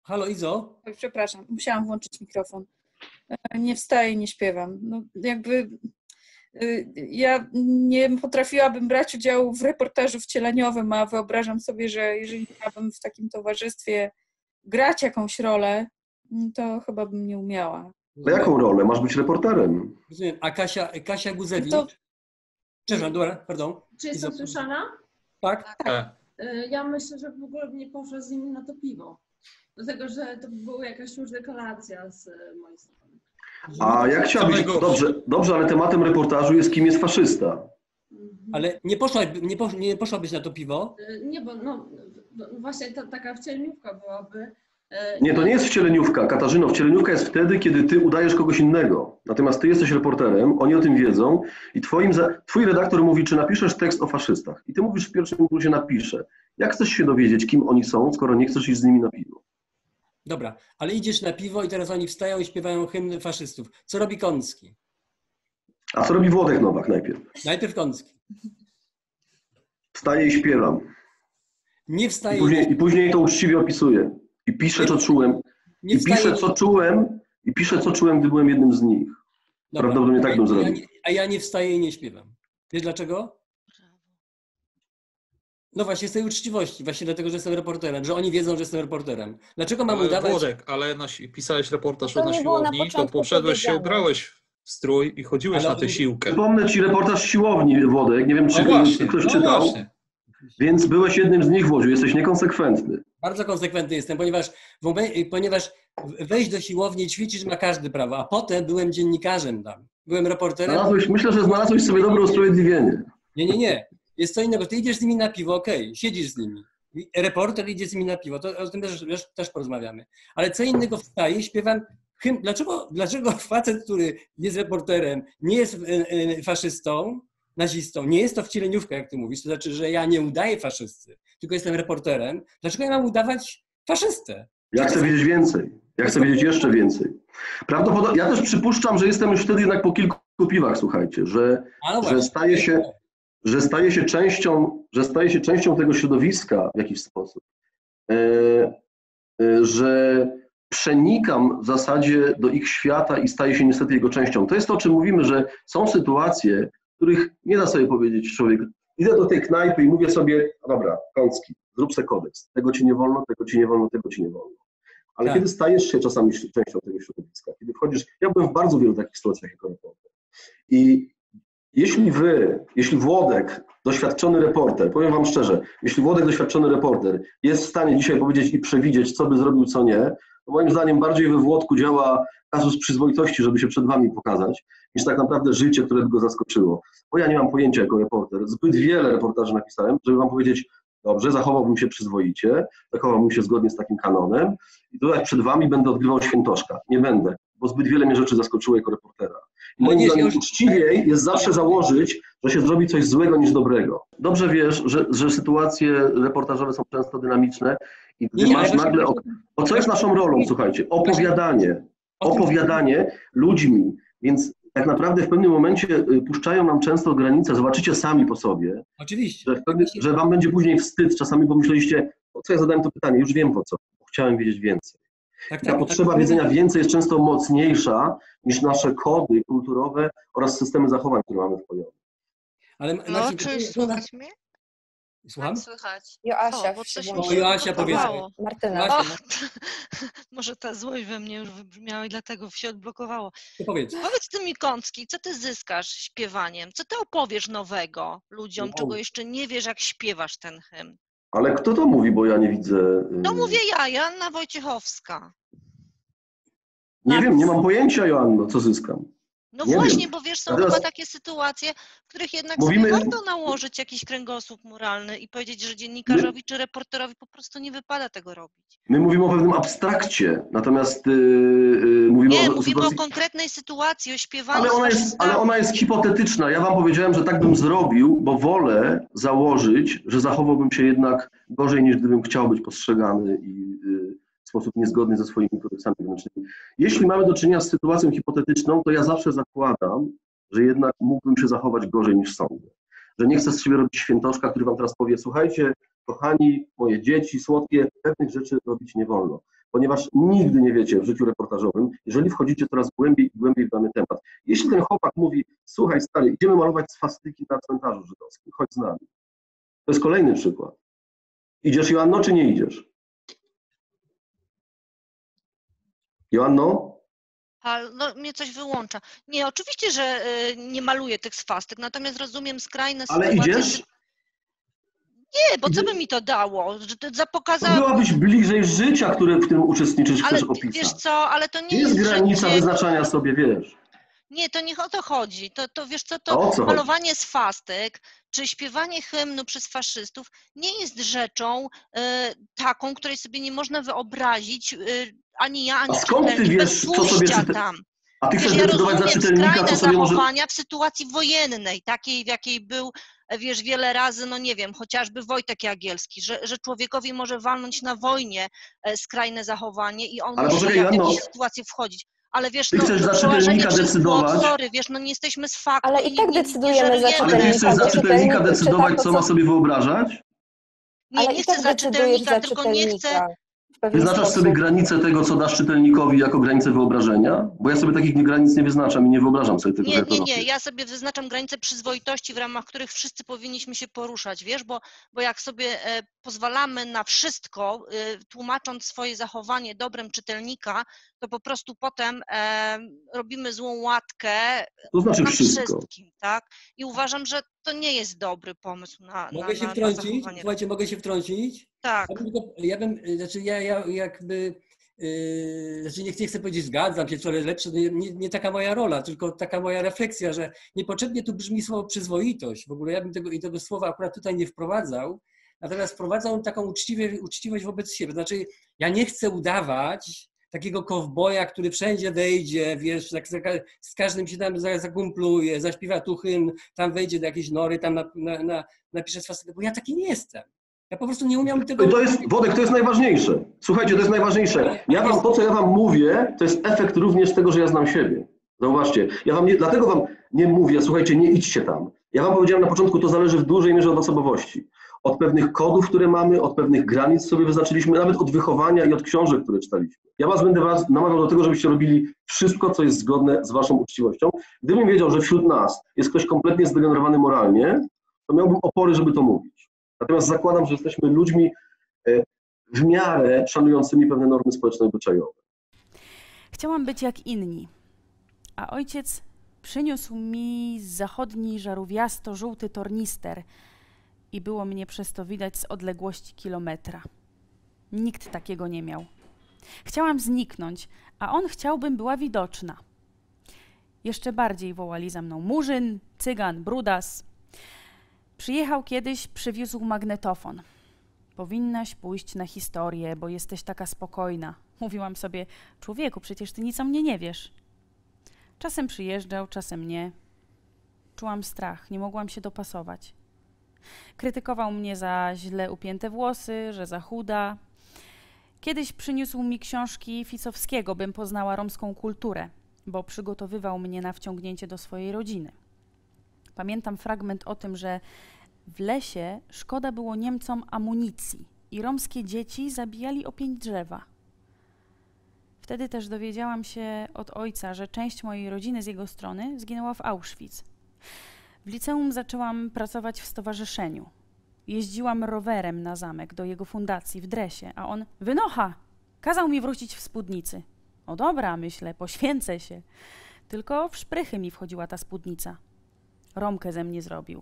Halo Izo? Oj, przepraszam, musiałam włączyć mikrofon. Nie wstaję, nie śpiewam. No, jakby ja nie potrafiłabym brać udziału w reportażu wcieleniowym, a wyobrażam sobie, że jeżeli miałabym w takim towarzystwie grać jakąś rolę, to chyba bym nie umiała. A jaką rolę? Masz być reporterem. Rozumiem. A Kasia Guzewicz? To- Przepraszam, dobra, pardon. Czy jestem Izo. słyszana? Tak? Ja myślę, że w ogóle nie poszła z nimi na to piwo. Dlatego, że to była jakaś już dekolacja z mojej strony. A jak chciałbyś... Dobrze, ale tematem reportażu jest, kim jest faszysta. Ale nie poszłabyś na to piwo? Nie, bo właśnie taka wcielniówka byłaby. Nie, to nie jest wcieleniówka. Katarzyno, wcieleniówka jest wtedy, kiedy ty udajesz kogoś innego. Natomiast ty jesteś reporterem, oni o tym wiedzą i twój redaktor mówi, czy napiszesz tekst o faszystach. I ty mówisz w pierwszym impulsie napiszę. Jak chcesz się dowiedzieć, kim oni są, skoro nie chcesz iść z nimi na piwo? Dobra, ale idziesz na piwo i teraz oni wstają i śpiewają hymny faszystów. Co robi Kącki? A co robi Włodek Nowak najpierw? Najpierw Kącki. Wstaję i śpiewam. Nie wstaje. I później to uczciwie opisuję. I piszę, co czułem. I piszę, co czułem, gdy byłem jednym z nich. Dobra. Prawdopodobnie tak bym zrobił. A ja nie wstaję i nie śpiewam. Wiesz dlaczego? No właśnie z tej uczciwości, właśnie dlatego, że jestem reporterem, że oni wiedzą, że jestem reporterem. Dlaczego mam udawać... Włodek, ale pisałeś reportaż To na nie było na siłowni, to początku poszedłeś się, powiedziane. ubrałeś w strój i chodziłeś Ale na tę siłkę. Przypomnę ci reportaż siłowni, Włodek. Nie wiem, czy ktoś no czytał. właśnie. Więc byłeś jednym z nich, Włodziu. Jesteś niekonsekwentny. Bardzo konsekwentny jestem, ponieważ wejść do siłowni i ćwiczyć ma każdy prawo, a potem byłem dziennikarzem tam. Byłem reporterem. Myślę, że znalazłeś sobie dobre usprawiedliwienie. Nie. Jest co innego. Ty idziesz z nimi na piwo, okej, siedzisz z nimi. Reporter idzie z nimi na piwo, to o tym też porozmawiamy. Ale co innego wstaje, śpiewam hymn. Dlaczego facet, który jest reporterem, nie jest faszystą, nazistą, nie jest to wcieleniówka, jak ty mówisz, to znaczy, że ja nie udaję faszysty, tylko jestem reporterem. Dlaczego ja mam udawać faszystę? Ja chcę wiedzieć więcej. Ja chcę wiedzieć jeszcze więcej. Prawdopodobnie, ja też przypuszczam, że jestem już wtedy jednak po kilku piwach, słuchajcie, że staje się częścią tego środowiska w jakiś sposób, że przenikam w zasadzie do ich świata i staję się niestety jego częścią. To jest to, o czym mówimy, że są sytuacje, w których nie da sobie powiedzieć człowiek, idę do tej knajpy i mówię sobie, dobra, Kącki, zrób se kodeks, tego ci nie wolno, tego ci nie wolno, tego ci nie wolno. Ale kiedy stajesz się czasami częścią tego środowiska, kiedy wchodzisz, ja byłem w bardzo wielu takich sytuacjach jako reporter. I jeśli Włodek, doświadczony reporter, powiem wam szczerze, jeśli Włodek, doświadczony reporter jest w stanie dzisiaj powiedzieć i przewidzieć, co by zrobił, co nie, to moim zdaniem bardziej we Włodku działa kazus przyzwoitości, żeby się przed wami pokazać, niż tak naprawdę życie, które by go zaskoczyło. Bo ja nie mam pojęcia jako reporter. Zbyt wiele reportaży napisałem, żeby wam powiedzieć, dobrze, zachowałbym się przyzwoicie, zachowałbym się zgodnie z takim kanonem i tutaj przed wami będę odgrywał świętoszka. Nie będę, bo zbyt wiele mnie rzeczy zaskoczyło jako reportera. I moim zdaniem uczciwiej jest zawsze założyć, że się zrobi coś złego niż dobrego. Dobrze wiesz, że sytuacje reportażowe są często dynamiczne i gdy masz nagle... Bo co jest naszą rolą, słuchajcie? Opowiadanie ludźmi, więc tak naprawdę w pewnym momencie puszczają nam często granice, zobaczycie sami po sobie, oczywiście, że wam będzie później wstyd czasami, bo myśleliście, po co ja zadałem to pytanie, już wiem po co, bo chciałem wiedzieć więcej. Ta potrzeba wiedzenia więcej jest często mocniejsza niż nasze kody kulturowe oraz systemy zachowań, które mamy w pojęciu. Ale Marcin, czy słychać mnie? Słucham? Tak, słychać. Joasia, bo coś mi się Joasia powiedz. Martyna. Może ta złość we mnie już wybrzmiała i dlatego się odblokowało. Powiedz ty mi, Kącki, co ty zyskasz śpiewaniem? Co ty opowiesz nowego ludziom, czego jeszcze nie wiesz, jak śpiewasz ten hymn? Ale kto to mówi, bo ja nie widzę... No mówię ja, Joanna Wojciechowska. Nie wiem, nie mam pojęcia, Joanno, co zyskam. No nie właśnie, wiem. bo wiesz, są chyba takie sytuacje, w których jednak sobie warto nałożyć jakiś kręgosłup moralny i powiedzieć, że dziennikarzowi czy reporterowi po prostu nie wypada tego robić. My mówimy o pewnym abstrakcie, natomiast mówimy o konkretnej sytuacji, o śpiewaniu. Ale ona jest hipotetyczna. Ja wam powiedziałem, że tak bym zrobił, bo wolę założyć, że zachowałbym się jednak gorzej, niż gdybym chciał być postrzegany i w sposób niezgodny ze swoimi kodeksami wewnętrznymi. Jeśli mamy do czynienia z sytuacją hipotetyczną, to ja zawsze zakładam, że jednak mógłbym się zachować gorzej niż sądzę. Że nie chcę z siebie robić świętoszka, który wam teraz powie, słuchajcie, kochani, moje dzieci słodkie, pewnych rzeczy robić nie wolno. ponieważ nigdy nie wiecie w życiu reportażowym, jeżeli wchodzicie coraz głębiej i głębiej w dany temat. Jeśli ten chłopak mówi, słuchaj stary, idziemy malować swastyki na cmentarzu żydowskim, chodź z nami. To jest kolejny przykład. Idziesz, Joanno, czy nie idziesz? Joanno? No, mnie coś wyłącza. Nie, oczywiście, że nie maluję tych swastyk, natomiast rozumiem skrajne Ale sytuacje. idziesz? Nie, bo co by mi to dało? Że to Byłabyś bliżej życia, w którym uczestniczysz, chcesz opisać. Wiesz co, ale to nie jest jest granica życie. wyznaczania sobie, wiesz. Nie, to nie o to chodzi. To wiesz co, A o co malowanie swastyk czy śpiewanie hymnu przez faszystów nie jest rzeczą taką, której sobie nie można wyobrazić ani ja, ani A skąd ty czytelnik, wiesz, bez co sobie pójścia tam. A ty Wiesz, chcesz ja decydować za rozumiem czytelnika, co skrajne sobie może... zachowania w sytuacji wojennej, takiej, w jakiej był, wiesz, wiele razy, no nie wiem, chociażby Wojtek Jagielski, że człowiekowi może walnąć na wojnie skrajne zachowanie i on Ale musi poczekaj, w Joanno, jakieś sytuacje wchodzić. Ale wiesz, ty chcesz za przełażenie czytelnika przez decydować? płot, sorry, wiesz, no nie jesteśmy z faktu. Ale i tak decydujemy za Ale ty czytelnika. chcesz za czytelnika decydować, co ma co... sobie wyobrażać? Nie, Ale nie i chcę tak za decydujesz czytelnika, za tylko nie chcę... czytelnika. W pewien Wyznaczasz sposób. sobie granicę tego, co dasz czytelnikowi jako granicę wyobrażenia? Bo ja sobie takich granic nie wyznaczam i nie wyobrażam sobie tego, że ja to robię. Nie, ja sobie wyznaczam granice przyzwoitości, w ramach których wszyscy powinniśmy się poruszać, wiesz, bo jak sobie pozwalamy na wszystko, tłumacząc swoje zachowanie dobrem czytelnika, to po prostu potem robimy złą łatkę To znaczy nam wszystko. wszystkim, tak? I uważam, że to nie jest dobry pomysł na Mogę się na wtrącić? zachowanie. Słuchajcie, mogę się wtrącić? Tak. Znaczy nie chcę powiedzieć zgadzam się, co lepsze, nie taka moja rola, tylko taka moja refleksja, że niepotrzebnie tu brzmi słowo przyzwoitość. W ogóle ja bym tego słowa akurat tutaj nie wprowadzał, natomiast wprowadzał taką uczciwość wobec siebie. Znaczy ja nie chcę udawać takiego kowboja, który wszędzie wejdzie, wiesz, z każdym się tam zakumpluje, zaśpiewa tu hymn, tam wejdzie do jakiejś nory, tam napisze swastykę, bo ja taki nie jestem. Ja po prostu nie umiałem tego... Wodek, to jest najważniejsze. Słuchajcie, to jest najważniejsze. To, co ja wam mówię, to jest efekt również tego, że ja znam siebie. Zauważcie, dlatego wam nie mówię, słuchajcie, nie idźcie tam. Ja wam powiedziałem na początku, to zależy w dużej mierze od osobowości. Od pewnych kodów, które mamy, od pewnych granic sobie wyznaczyliśmy, nawet od wychowania i od książek, które czytaliśmy. Ja będę was namawiał do tego, żebyście robili wszystko, co jest zgodne z waszą uczciwością. Gdybym wiedział, że wśród nas jest ktoś kompletnie zdegenerowany moralnie, to miałbym opory, żeby to mówić. Natomiast zakładam, że jesteśmy ludźmi w miarę szanującymi pewne normy społeczno-obyczajowe. Chciałam być jak inni, a ojciec przyniósł mi z zachodni żarówiasto-żółty tornister i było mnie przez to widać z odległości kilometra. Nikt takiego nie miał. Chciałam zniknąć, a on chciał, bym była widoczna. Jeszcze bardziej wołali za mną murzyn, cygan, brudas. Przyjechał kiedyś, przywiózł magnetofon. Powinnaś pójść na historię, bo jesteś taka spokojna. Mówiłam sobie, człowieku, przecież ty nic o mnie nie wiesz. Czasem przyjeżdżał, czasem nie. Czułam strach, nie mogłam się dopasować. Krytykował mnie za źle upięte włosy, że za chuda. Kiedyś przyniósł mi książki Ficowskiego, bym poznała romską kulturę, bo przygotowywał mnie na wciągnięcie do swojej rodziny. Pamiętam fragment o tym, że w lesie szkoda było Niemcom amunicji i romskie dzieci zabijali o pień drzewa. Wtedy też dowiedziałam się od ojca, że część mojej rodziny z jego strony zginęła w Auschwitz. W liceum zaczęłam pracować w stowarzyszeniu. Jeździłam rowerem na zamek do jego fundacji w dresie, a on wynocha! Kazał mi wrócić w spódnicy. O dobra, myślę, poświęcę się. Tylko w szprychy mi wchodziła ta spódnica. Romkę ze mnie zrobił.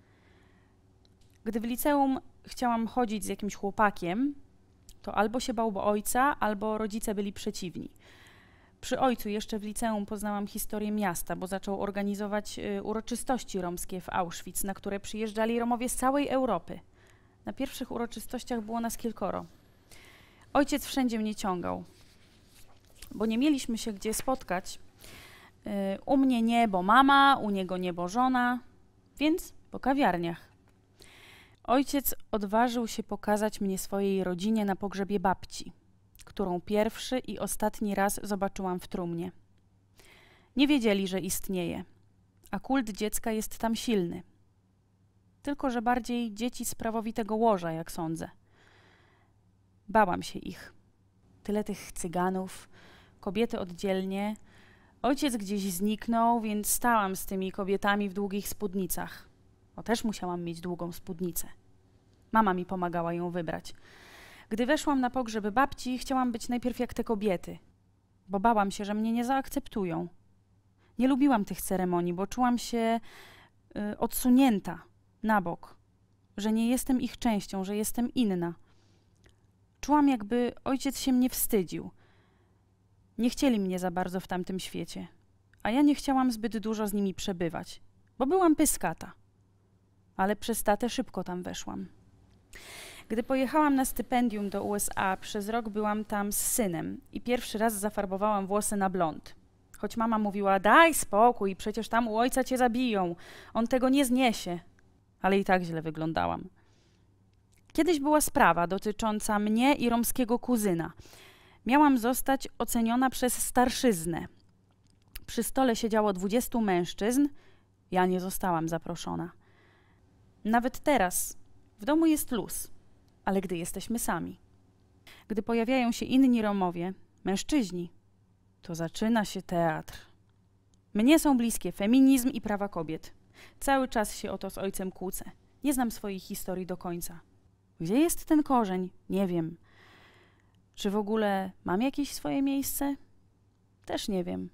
Gdy w liceum chciałam chodzić z jakimś chłopakiem, to albo się bał ojca, albo rodzice byli przeciwni. Przy ojcu jeszcze w liceum poznałam historię miasta, bo zaczął organizować uroczystości romskie w Auschwitz, na które przyjeżdżali Romowie z całej Europy. Na pierwszych uroczystościach było nas kilkoro. Ojciec wszędzie mnie ciągał, bo nie mieliśmy się gdzie spotkać. U mnie nie, bo mama, u niego nie, bo żona, więc po kawiarniach. Ojciec odważył się pokazać mnie swojej rodzinie na pogrzebie babci, którą pierwszy i ostatni raz zobaczyłam w trumnie. Nie wiedzieli, że istnieje, a kult dziecka jest tam silny. Tylko że bardziej dzieci z prawowitego łoża, jak sądzę. Bałam się ich. tyle tych cyganów, kobiety oddzielnie. Ojciec gdzieś zniknął, więc stałam z tymi kobietami w długich spódnicach. Bo też musiałam mieć długą spódnicę. Mama mi pomagała ją wybrać. Gdy weszłam na pogrzeb babci, chciałam być najpierw jak te kobiety, bo bałam się, że mnie nie zaakceptują. Nie lubiłam tych ceremonii, bo czułam się odsunięta na bok, że nie jestem ich częścią, że jestem inna. Czułam, jakby ojciec się mnie wstydził. Nie chcieli mnie za bardzo w tamtym świecie, a ja nie chciałam zbyt dużo z nimi przebywać, bo byłam pyskata. Ale przez tatę szybko tam weszłam. Gdy pojechałam na stypendium do USA, przez rok byłam tam z synem i pierwszy raz zafarbowałam włosy na blond. Choć mama mówiła, daj spokój, przecież tam u ojca cię zabiją, on tego nie zniesie. Ale i tak źle wyglądałam. Kiedyś była sprawa dotycząca mnie i romskiego kuzyna. Miałam zostać oceniona przez starszyznę. Przy stole siedziało 20 mężczyzn, ja nie zostałam zaproszona. Nawet teraz w domu jest luz, ale gdy jesteśmy sami. Gdy pojawiają się inni Romowie, mężczyźni, to zaczyna się teatr. Mnie są bliskie feminizm i prawa kobiet. Cały czas się o to z ojcem kłócę. Nie znam swojej historii do końca. Gdzie jest ten korzeń? Nie wiem. Czy w ogóle mam jakieś swoje miejsce? Też nie wiem.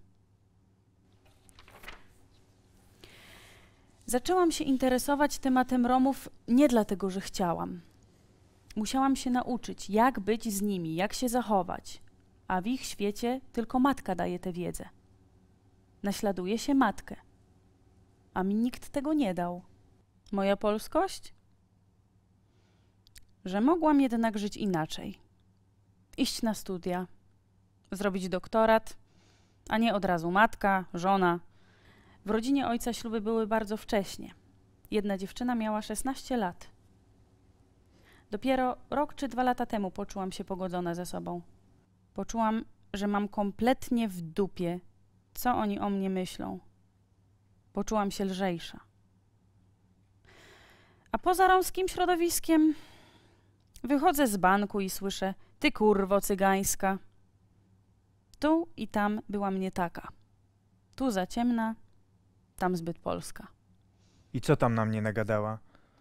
Zaczęłam się interesować tematem Romów nie dlatego, że chciałam. Musiałam się nauczyć, jak być z nimi, jak się zachować, a w ich świecie tylko matka daje tę wiedzę. Naśladuje się matkę, a mi nikt tego nie dał. Moja polskość? Że mogłam jednak żyć inaczej. Iść na studia, zrobić doktorat, a nie od razu matka, żona. W rodzinie ojca śluby były bardzo wcześnie. Jedna dziewczyna miała 16 lat. Dopiero rok czy 2 lata temu poczułam się pogodzona ze sobą. Poczułam, że mam kompletnie w dupie, co oni o mnie myślą. Poczułam się lżejsza. A poza romskim środowiskiem wychodzę z banku i słyszę: ty kurwo cygańska. Tu i tam była mnie taka. Tu za ciemna, tam zbyt polska. I co tam na mnie nagadała?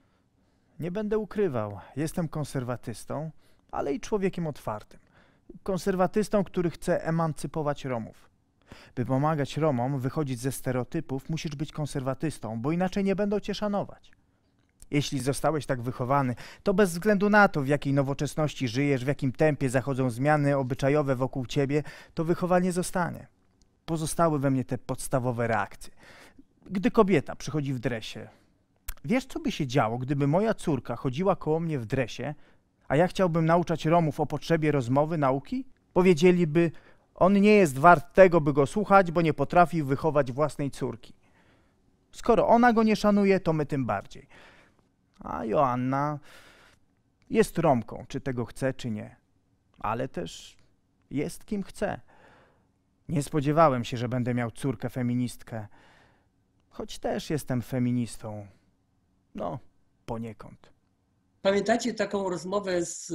Nie będę ukrywał, jestem konserwatystą, ale i człowiekiem otwartym. Konserwatystą, który chce emancypować Romów. By pomagać Romom wychodzić ze stereotypów, musisz być konserwatystą, bo inaczej nie będą cię szanować. Jeśli zostałeś tak wychowany, to bez względu na to, w jakiej nowoczesności żyjesz, w jakim tempie zachodzą zmiany obyczajowe wokół ciebie, to wychowanie zostanie. Pozostały we mnie te podstawowe reakcje. Gdy kobieta przychodzi w dresie, wiesz, co by się działo, gdyby moja córka chodziła koło mnie w dresie, a ja chciałbym nauczać Romów o potrzebie rozmowy, nauki? Powiedzieliby, on nie jest wart tego, by go słuchać, bo nie potrafi wychować własnej córki. Skoro ona go nie szanuje, to my tym bardziej. A Joanna jest Romką, czy tego chce, czy nie. Ale też jest kim chce. Nie spodziewałem się, że będę miał córkę feministkę, choć też jestem feministą. No, poniekąd. Pamiętacie taką rozmowę z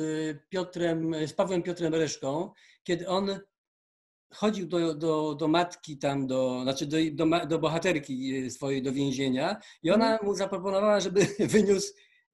Pawłem Piotrem Reszką, kiedy on chodził do matki tam, do bohaterki swojej do więzienia i ona mu zaproponowała, żeby wyniósł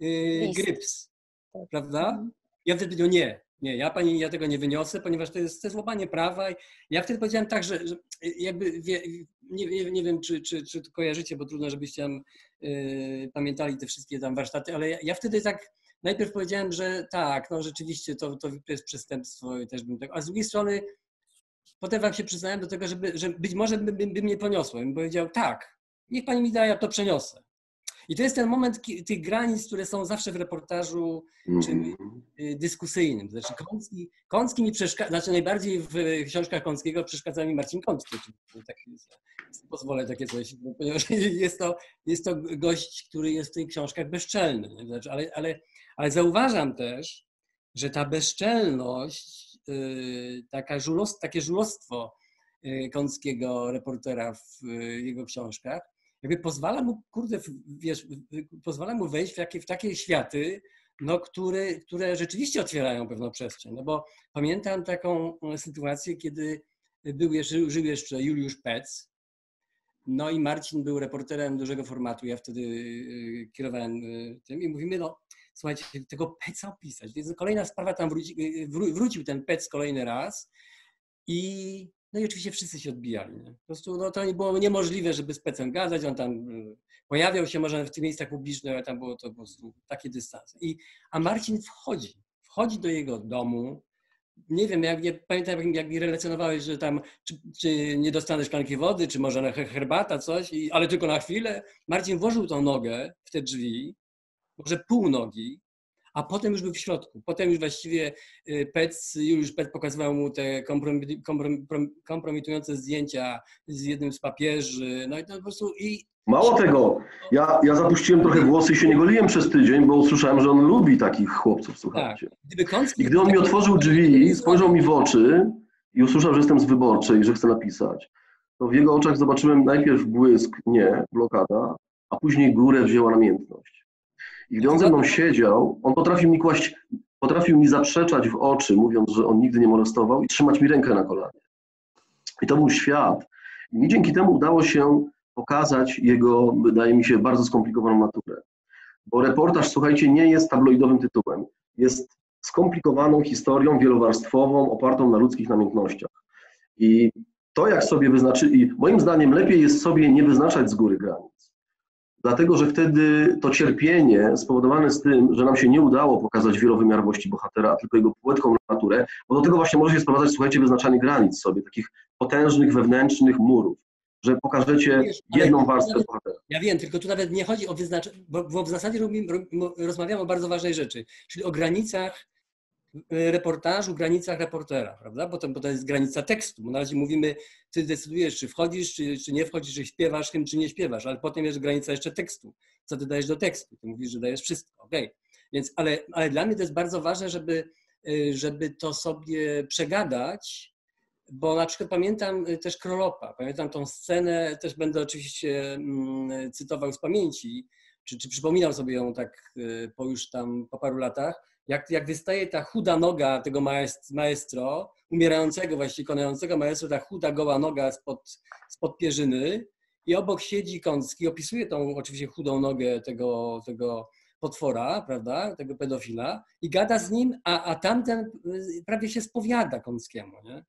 gryps, prawda? Ja wtedy powiedział, nie, ja tego nie wyniosę, ponieważ to jest złamanie prawa. Ja wtedy powiedziałem tak, że jakby, nie wiem, czy to kojarzycie, bo trudno, żebyście tam pamiętali te wszystkie tam warsztaty, ale ja wtedy tak najpierw powiedziałem, że tak, no rzeczywiście to jest przestępstwo i też bym tak, a z drugiej strony potem wam się przyznałem do tego, że być może bym nie poniosło. Bym powiedział, tak, niech pani mi da, ja to przeniosę. I to jest ten moment tych granic, które są zawsze w reportażu czym dyskusyjnym. Znaczy Kącki mi przeszkadza, znaczy najbardziej w książkach Kąckiego przeszkadza mi Marcin Kącki. Pozwolę takie coś, ponieważ jest to gość, który jest w tych książkach bezczelny. Znaczy, ale zauważam też, że ta bezczelność, takie żulostwo Kąckiego reportera w jego książkach, jakby pozwala mu, pozwala mu wejść w takie światy, no, które rzeczywiście otwierają pewną przestrzeń. No bo pamiętam taką sytuację, kiedy żył jeszcze Juliusz Pec, no i Marcin był reporterem dużego formatu, ja wtedy kierowałem tym i mówimy, no słuchajcie, tego Peca opisać. Więc kolejna sprawa, tam wrócił ten Pec kolejny raz i no i oczywiście wszyscy się odbijali. Nie? Po prostu no, to było niemożliwe, żeby z Pecem gadać, on tam pojawiał się może w tych miejscach publicznych, ale tam było to po prostu takie dystanse. A Marcin wchodzi do jego domu. Nie wiem, pamiętam jak mi relacjonowałeś, że tam czy nie dostanę szklanki wody, czy może herbata, coś, ale tylko na chwilę. Marcin włożył tą nogę w te drzwi, może pół nogi, a potem już był w środku. Potem już właściwie Juliusz Pec pokazywał mu te kompromitujące zdjęcia z jednym z papieży. No i to po prostu Mało tego, ja zapuściłem trochę włosy i się nie goliłem przez tydzień, bo usłyszałem, że on lubi takich chłopców, słuchajcie. Tak. I gdy on mi otworzył drzwi, spojrzał mi w oczy i usłyszał, że jestem z Wyborczej i że chcę napisać, to w jego oczach zobaczyłem najpierw błysk, nie, blokada, a później górę wzięła namiętność. I gdy on ze mną siedział, on potrafił mi zaprzeczać w oczy, mówiąc, że on nigdy nie molestował i trzymać mi rękę na kolanie. I to był świat. I mi dzięki temu udało się pokazać jego, wydaje mi się, bardzo skomplikowaną naturę. Bo reportaż, słuchajcie, nie jest tabloidowym tytułem. Jest skomplikowaną historią wielowarstwową, opartą na ludzkich namiętnościach. I to, jak sobie i moim zdaniem lepiej jest sobie nie wyznaczać z góry granic. Dlatego, że wtedy to cierpienie spowodowane z tym, że nam się nie udało pokazać wielowymiarowości bohatera, a tylko jego płytką naturę, bo do tego właśnie może się sprowadzać, słuchajcie, wyznaczanie granic sobie, takich potężnych wewnętrznych murów, że pokażecie jedną warstwę bohatera. Ja wiem, tylko tu nawet nie chodzi o wyznaczenie, bo w zasadzie rozmawiamy o bardzo ważnej rzeczy, czyli o granicach reportażu, granicach reportera, prawda? Bo to jest granica tekstu. Bo na razie mówimy, ty decydujesz, czy wchodzisz, czy nie wchodzisz, czy śpiewasz hymn, czy nie śpiewasz, ale potem jest granica jeszcze tekstu. Co ty dajesz do tekstu? Ty mówisz, że dajesz wszystko, okej. Więc, ale dla mnie to jest bardzo ważne, żeby to sobie przegadać, bo na przykład pamiętam też Krolopa, pamiętam tą scenę, też będę oczywiście cytował z pamięci, czy przypominał sobie ją tak po paru latach, jak wystaje ta chuda noga tego maestro, umierającego, właściwie konającego maestro, ta chuda, goła noga spod pierzyny i obok siedzi Kącki, opisuje tą oczywiście chudą nogę tego potwora, prawda, tego pedofila i gada z nim, a tamten prawie się spowiada Kąckiemu, nie?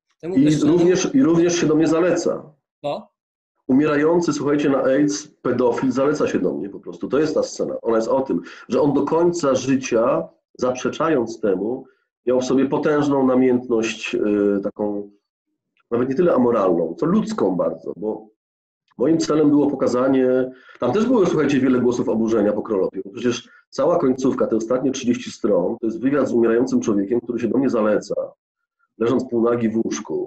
I również się do mnie zaleca. No? Umierający, słuchajcie, na AIDS pedofil zaleca się do mnie po prostu. To jest ta scena. Ona jest o tym, że on do końca życia, zaprzeczając temu, miał w sobie potężną namiętność, taką nawet nie tyle amoralną, co ludzką bardzo, bo moim celem było pokazanie, tam też było, słuchajcie, wiele głosów oburzenia po Krolopie, bo przecież cała końcówka, te ostatnie 30 stron, to jest wywiad z umierającym człowiekiem, który się do mnie zaleca, leżąc półnagi w łóżku,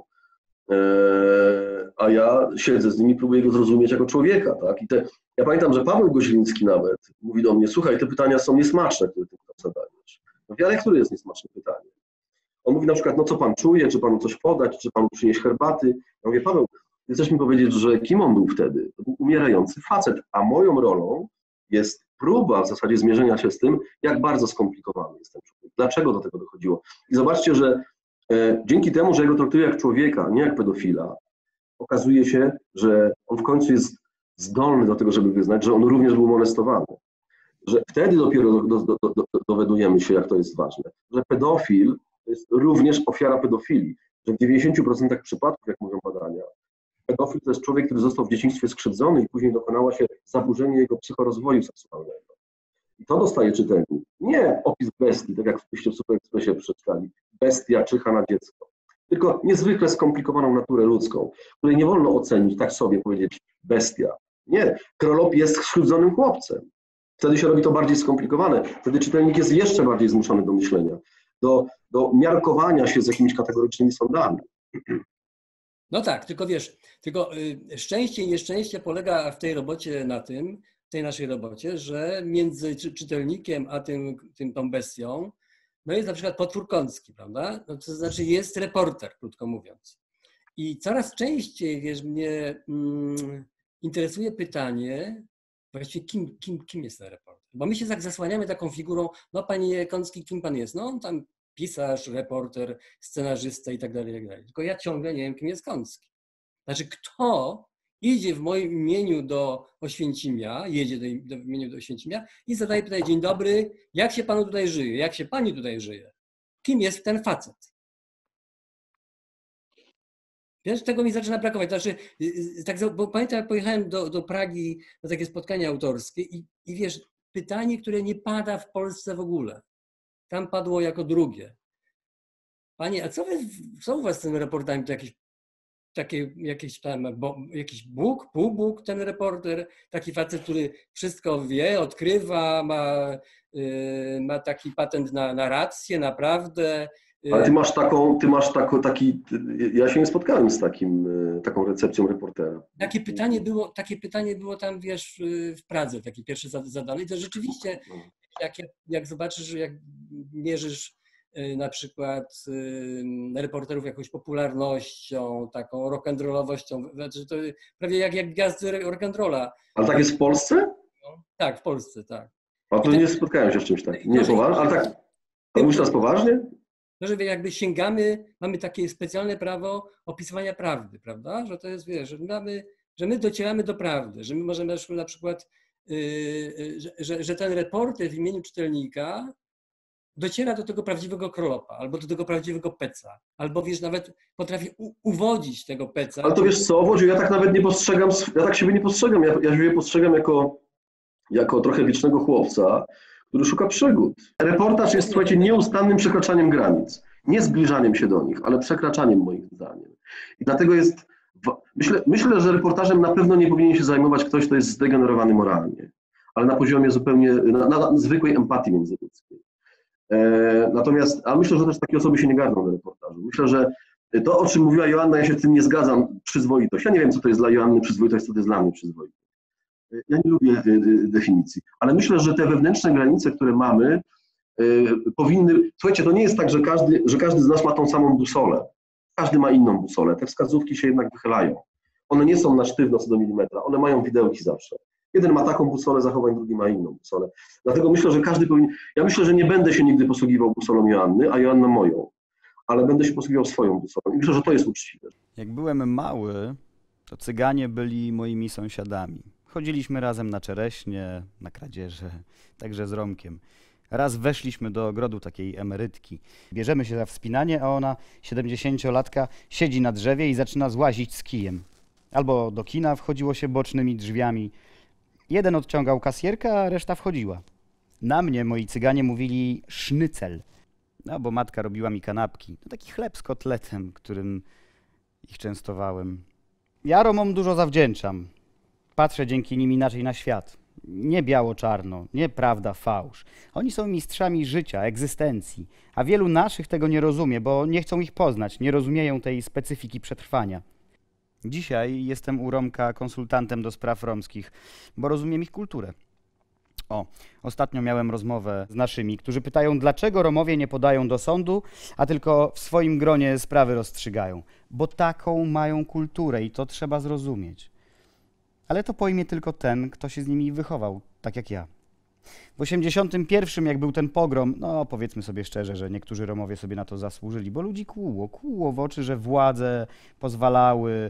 a ja siedzę z nim i próbuję go zrozumieć jako człowieka, tak? Ja pamiętam, że Paweł Goźliński nawet mówi do mnie, słuchaj, te pytania są niesmaczne, które ty tam zadajesz. No ale które jest niesmaczne pytanie? On mówi na przykład, no co pan czuje, czy panu coś podać, czy panu przynieść herbaty? Ja mówię, Paweł, ty chcesz mi powiedzieć, że kim on był wtedy? To był umierający facet, a moją rolą jest próba w zasadzie zmierzenia się z tym, jak bardzo skomplikowany jest ten człowiek. Dlaczego do tego dochodziło? I zobaczcie, że dzięki temu, że ja go traktuję jak człowieka, nie jak pedofila, okazuje się, że on w końcu jest zdolny do tego, żeby wyznać, że on również był molestowany. Że wtedy dopiero dowiadujemy się, jak to jest ważne. Że pedofil to jest również ofiara pedofilii. Że w 90% przypadków, jak mówią badania, pedofil to jest człowiek, który został w dzieciństwie skrzywdzony i później dokonało się zaburzenie jego psychorozwoju seksualnego. I to dostaje czytelnik. Nie opis bestii, tak jak byście w Super Expressie przeczytali. Bestia czyha na dziecko. Tylko niezwykle skomplikowaną naturę ludzką, której nie wolno ocenić, tak sobie powiedzieć, bestia. Nie, Krolop jest skrzywdzonym chłopcem. Wtedy się robi to bardziej skomplikowane. Wtedy czytelnik jest jeszcze bardziej zmuszony do myślenia, do miarkowania się z jakimiś kategorycznymi sądami. No tak, tylko wiesz, szczęście i nieszczęście polega w tej robocie na tym, w tej naszej robocie, że między czytelnikiem a tą bestią, no jest na przykład potwór Kącki, prawda? No to znaczy jest reporter, krótko mówiąc. I coraz częściej, wiesz, mnie interesuje pytanie, właściwie kim jest ten reporter? Bo my się tak zasłaniamy taką figurą, no panie Kącki, kim pan jest? No on tam pisarz, reporter, scenarzysta i tak dalej, i tak dalej. Tylko ja ciągle nie wiem, kim jest Kącki. Znaczy, kto idzie w moim imieniu do Oświęcimia, jedzie w imieniu do Oświęcimia i zadaje pytanie, dzień dobry, jak się panu tutaj żyje, jak się pani tutaj żyje? Kim jest ten facet? Wiesz, tego mi zaczyna brakować. Znaczy, tak, bo pamiętam, jak pojechałem do Pragi na takie spotkanie autorskie i wiesz, pytanie, które nie pada w Polsce w ogóle. Tam padło jako drugie. Panie, a co u was z tymi reportami? To jakiś Bóg, półbóg, ten reporter, taki facet, który wszystko wie, odkrywa, ma taki patent na rację, naprawdę. Ale ja się nie spotkałem z taką recepcją reportera. Takie pytanie było tam, wiesz, w Pradze, taki pierwszy zadany. I to rzeczywiście, jak zobaczysz, jak mierzysz na przykład reporterów jakąś popularnością, taką rock'n'rollowością, znaczy to prawie jak gwiazdy rock'n'rolla. Ale tak jest w Polsce? No, tak, w Polsce, tak. A to nie spotkałem się z czymś takim. Nie, poważnie? Ale tak, ale mówisz teraz poważnie? No, że jakby mamy takie specjalne prawo opisywania prawdy, prawda? Że to jest, wiesz, że my docieramy do prawdy, że my możemy na przykład, że ten reporter w imieniu czytelnika dociera do tego prawdziwego krolopa, albo do tego prawdziwego peca, albo wiesz, nawet potrafi uwodzić tego peca. Ale to wiesz co, Wodziu, ja tak nawet nie postrzegam, ja tak siebie nie postrzegam, ja siebie postrzegam jako trochę wiecznego chłopca, który szuka przygód. Reportaż jest, słuchajcie, nieustannym przekraczaniem granic. Nie zbliżaniem się do nich, ale przekraczaniem moim zdaniem. I dlatego jest, myślę, że reportażem na pewno nie powinien się zajmować ktoś, kto jest zdegenerowany moralnie, ale na poziomie zupełnie, na zwykłej empatii międzyludzkiej. Natomiast, a myślę, że też takie osoby się nie garną do reportażu. Myślę, że to, o czym mówiła Joanna, ja się z tym nie zgadzam, przyzwoitość. Ja nie wiem, co to jest dla Joanny przyzwoitość, co to jest dla mnie przyzwoitość. Ja nie lubię definicji, ale myślę, że te wewnętrzne granice, które mamy, powinny... Słuchajcie, to nie jest tak, że każdy z nas ma tą samą busolę. Każdy ma inną busolę. Te wskazówki się jednak wychylają. One nie są na sztywno co do milimetra, one mają widełki zawsze. Jeden ma taką busolę zachowań, drugi ma inną busolę. Dlatego myślę, że każdy powinien... Ja myślę, że nie będę się nigdy posługiwał busolą Joanny, a Joanna moją, ale będę się posługiwał swoją busolą. I myślę, że to jest uczciwe. Jak byłem mały, to Cyganie byli moimi sąsiadami. Chodziliśmy razem na czereśnie, na kradzieże, także z Romkiem. Raz weszliśmy do ogrodu takiej emerytki. Bierzemy się za wspinanie, a ona, 70-latka, siedzi na drzewie i zaczyna złazić z kijem. Albo do kina wchodziło się bocznymi drzwiami. Jeden odciągał kasjerkę, a reszta wchodziła. Na mnie moi Cyganie mówili sznycel, no bo matka robiła mi kanapki. To taki chleb z kotletem, którym ich częstowałem. Ja Romom dużo zawdzięczam. Patrzę dzięki nim inaczej na świat. Nie biało-czarno, nie prawda, fałsz. Oni są mistrzami życia, egzystencji, a wielu naszych tego nie rozumie, bo nie chcą ich poznać, nie rozumieją tej specyfiki przetrwania. Dzisiaj jestem u Romka konsultantem do spraw romskich, bo rozumiem ich kulturę. Ostatnio miałem rozmowę z naszymi, którzy pytają, dlaczego Romowie nie podają do sądu, a tylko w swoim gronie sprawy rozstrzygają. Bo taką mają kulturę i to trzeba zrozumieć. Ale to pojmie tylko ten, kto się z nimi wychował, tak jak ja. W 81, jak był ten pogrom, no powiedzmy sobie szczerze, że niektórzy Romowie sobie na to zasłużyli, bo ludzi kłuło w oczy, że władze pozwalały,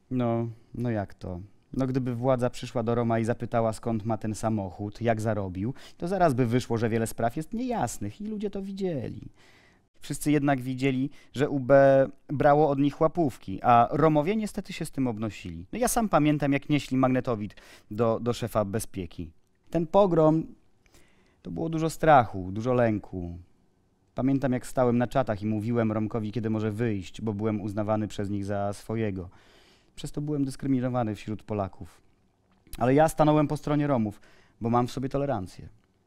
no jak to? No gdyby władza przyszła do Roma i zapytała, skąd ma ten samochód, jak zarobił, to zaraz by wyszło, że wiele spraw jest niejasnych i ludzie to widzieli. Wszyscy jednak widzieli, że UB brało od nich łapówki, a Romowie niestety się z tym obnosili. No ja sam pamiętam, jak nieśli magnetowid do szefa bezpieki. Ten pogrom to było dużo strachu, dużo lęku. Pamiętam, jak stałem na czatach i mówiłem Romkowi, kiedy może wyjść, bo byłem uznawany przez nich za swojego. Przez to byłem dyskryminowany wśród Polaków. Ale ja stanąłem po stronie Romów, bo mam w sobie tolerancję.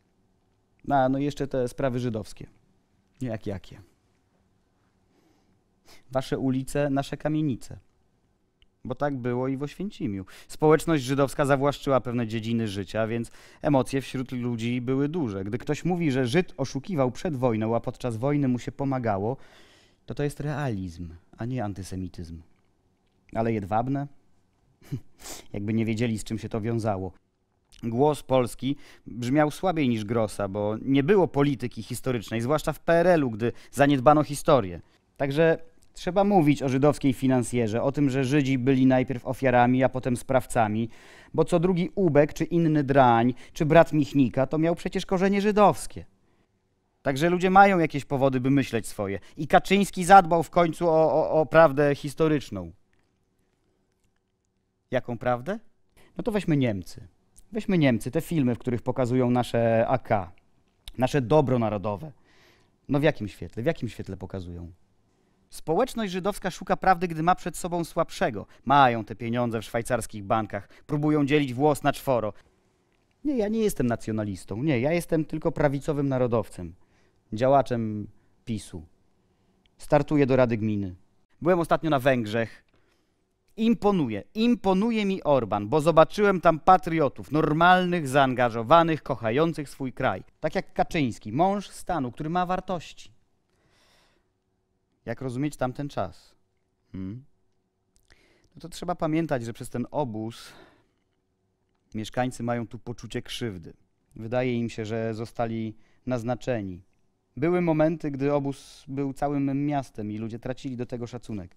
No i jeszcze te sprawy żydowskie. Jakie? Wasze ulice, nasze kamienice. Bo tak było i w Oświęcimiu. Społeczność żydowska zawłaszczyła pewne dziedziny życia, więc emocje wśród ludzi były duże. Gdy ktoś mówi, że Żyd oszukiwał przed wojną, a podczas wojny mu się pomagało, to jest realizm, a nie antysemityzm. Ale jedwabne? Jakby nie wiedzieli, z czym się to wiązało. Głos Polski brzmiał słabiej niż Grossa, bo nie było polityki historycznej, zwłaszcza w PRL-u, gdy zaniedbano historię. Także trzeba mówić o żydowskiej finansjerze, o tym, że Żydzi byli najpierw ofiarami, a potem sprawcami, bo co drugi Ubek, czy inny drań, czy brat Michnika, to miał przecież korzenie żydowskie. Także ludzie mają jakieś powody, by myśleć swoje. I Kaczyński zadbał w końcu o prawdę historyczną. Jaką prawdę? No to weźmy Niemcy. Weźmy Niemcy, te filmy, w których pokazują nasze AK, nasze dobro narodowe. No w jakim świetle? W jakim świetle pokazują? Społeczność żydowska szuka prawdy, gdy ma przed sobą słabszego. Mają te pieniądze w szwajcarskich bankach, próbują dzielić włos na czworo. Nie, ja nie jestem nacjonalistą, nie, ja jestem tylko prawicowym narodowcem, działaczem PiS-u. Startuję do Rady Gminy. Byłem ostatnio na Węgrzech. Imponuje mi Orban, bo zobaczyłem tam patriotów, normalnych, zaangażowanych, kochających swój kraj. Tak jak Kaczyński, mąż stanu, który ma wartości. Jak rozumieć tamten czas? No to trzeba pamiętać, że przez ten obóz mieszkańcy mają tu poczucie krzywdy. Wydaje im się, że zostali naznaczeni. Były momenty, gdy obóz był całym miastem i ludzie tracili do tego szacunek.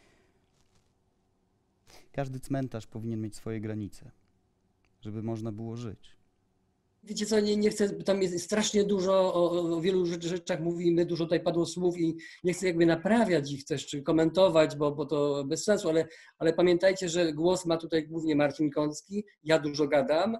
Każdy cmentarz powinien mieć swoje granice, żeby można było żyć. Wiecie co, nie chcę, tam jest strasznie dużo, o wielu rzeczach mówimy, dużo tutaj padło słów i nie chcę jakby naprawiać ich też, czy komentować, bo to bez sensu, ale pamiętajcie, że głos ma tutaj głównie Marcin Kącki, ja dużo gadam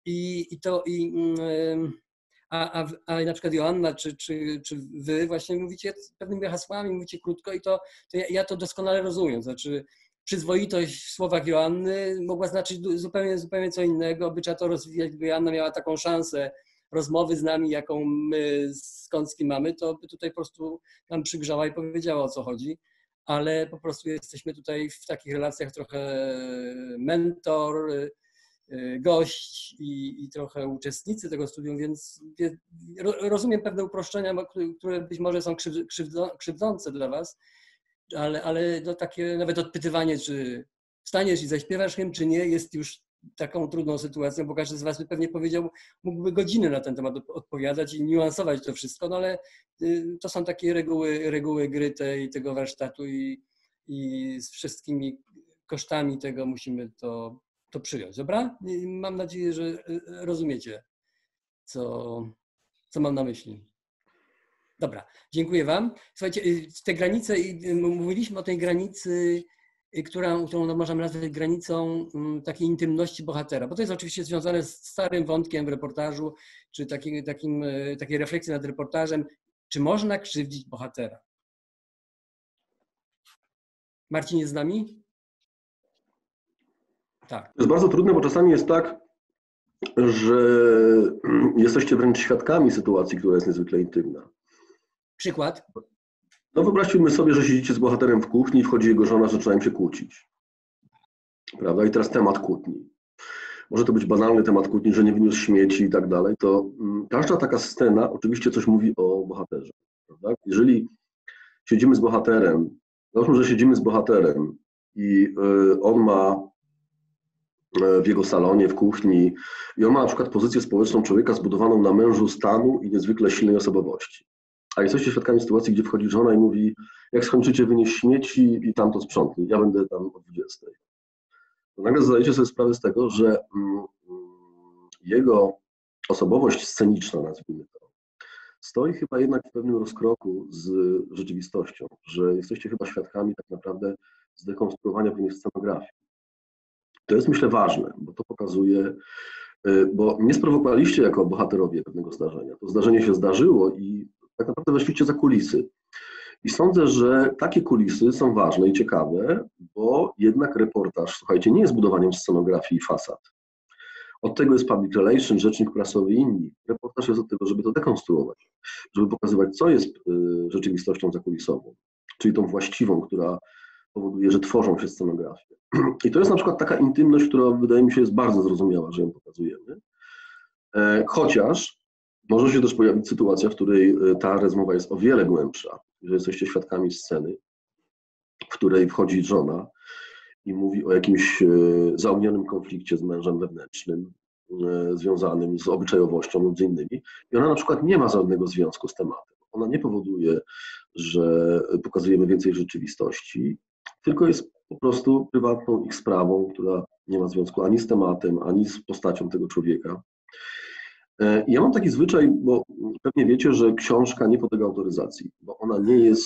a na przykład Joanna czy wy właśnie mówicie pewnymi hasłami, mówicie krótko i to ja to doskonale rozumiem, znaczy przyzwoitość w słowach Joanny mogła znaczyć zupełnie co innego, by trzeba to rozwijać, gdyby Joanna miała taką szansę rozmowy z nami, jaką my z Kąckim mamy, to by tutaj po prostu nam przygrzała i powiedziała, o co chodzi, ale po prostu jesteśmy tutaj w takich relacjach trochę mentor, gość i trochę uczestnicy tego studium, więc rozumiem pewne uproszczenia, które być może są krzywdzące dla was, ale to takie nawet odpytywanie, czy wstaniesz i zaśpiewasz hymn, czy nie, jest już taką trudną sytuacją, bo każdy z was by pewnie powiedział, mógłby godziny na ten temat odpowiadać i niuansować to wszystko, no ale to są takie reguły gry tego warsztatu i z wszystkimi kosztami tego musimy to przyjąć, dobra? I mam nadzieję, że rozumiecie, co mam na myśli. Dobra, dziękuję wam. Słuchajcie, te granice, mówiliśmy o tej granicy, którą możemy nazwać granicą takiej intymności bohatera, bo to jest oczywiście związane z starym wątkiem w reportażu, czy takiej refleksji nad reportażem, czy można krzywdzić bohatera. Marcin jest z nami? Tak. To jest bardzo trudne, bo czasami jest tak, że jesteście wręcz świadkami sytuacji, która jest niezwykle intymna. Przykład? No wyobraźmy sobie, że siedzicie z bohaterem w kuchni i wchodzi jego żona, że zaczynają się kłócić. Prawda? I teraz temat kłótni. Może to być banalny temat kłótni, że nie wyniósł śmieci i tak dalej. To każda taka scena oczywiście coś mówi o bohaterze. Prawda? Jeżeli siedzimy z bohaterem, załóżmy, że siedzimy z bohaterem i on ma w jego salonie, w kuchni i on ma na przykład pozycję społeczną człowieka zbudowaną na mężu stanu i niezwykle silnej osobowości. A jesteście świadkami sytuacji, gdzie wchodzi żona i mówi, jak skończycie wynieść śmieci i tam to sprzątnij, ja będę tam o 20. To nagle zdajecie sobie sprawę z tego, że jego osobowość sceniczna, nazwijmy to, stoi chyba jednak w pewnym rozkroku z rzeczywistością, że jesteście chyba świadkami tak naprawdę zdekonstruowania pewnych scenografii. To jest, myślę, ważne, bo to pokazuje, bo nie sprowokowaliście jako bohaterowie pewnego zdarzenia. To zdarzenie się zdarzyło i tak naprawdę weszliście za kulisy. I sądzę, że takie kulisy są ważne i ciekawe, bo jednak reportaż, słuchajcie, nie jest budowaniem scenografii i fasad. Od tego jest public relations, rzecznik prasowy i inni. Reportaż jest od tego, żeby to dekonstruować, żeby pokazywać, co jest rzeczywistością zakulisową, czyli tą właściwą, która powoduje, że tworzą się scenografie. I to jest na przykład taka intymność, która wydaje mi się jest bardzo zrozumiała, że ją pokazujemy. Chociaż może się też pojawić sytuacja, w której ta rozmowa jest o wiele głębsza, że jesteście świadkami sceny, w której wchodzi żona i mówi o jakimś zaognionym konflikcie z mężem wewnętrznym związanym z obyczajowością między innymi i ona na przykład nie ma żadnego związku z tematem. Ona nie powoduje, że pokazujemy więcej rzeczywistości, tylko jest po prostu prywatną ich sprawą, która nie ma związku ani z tematem, ani z postacią tego człowieka. Ja mam taki zwyczaj, bo pewnie wiecie, że książka nie podlega autoryzacji, bo ona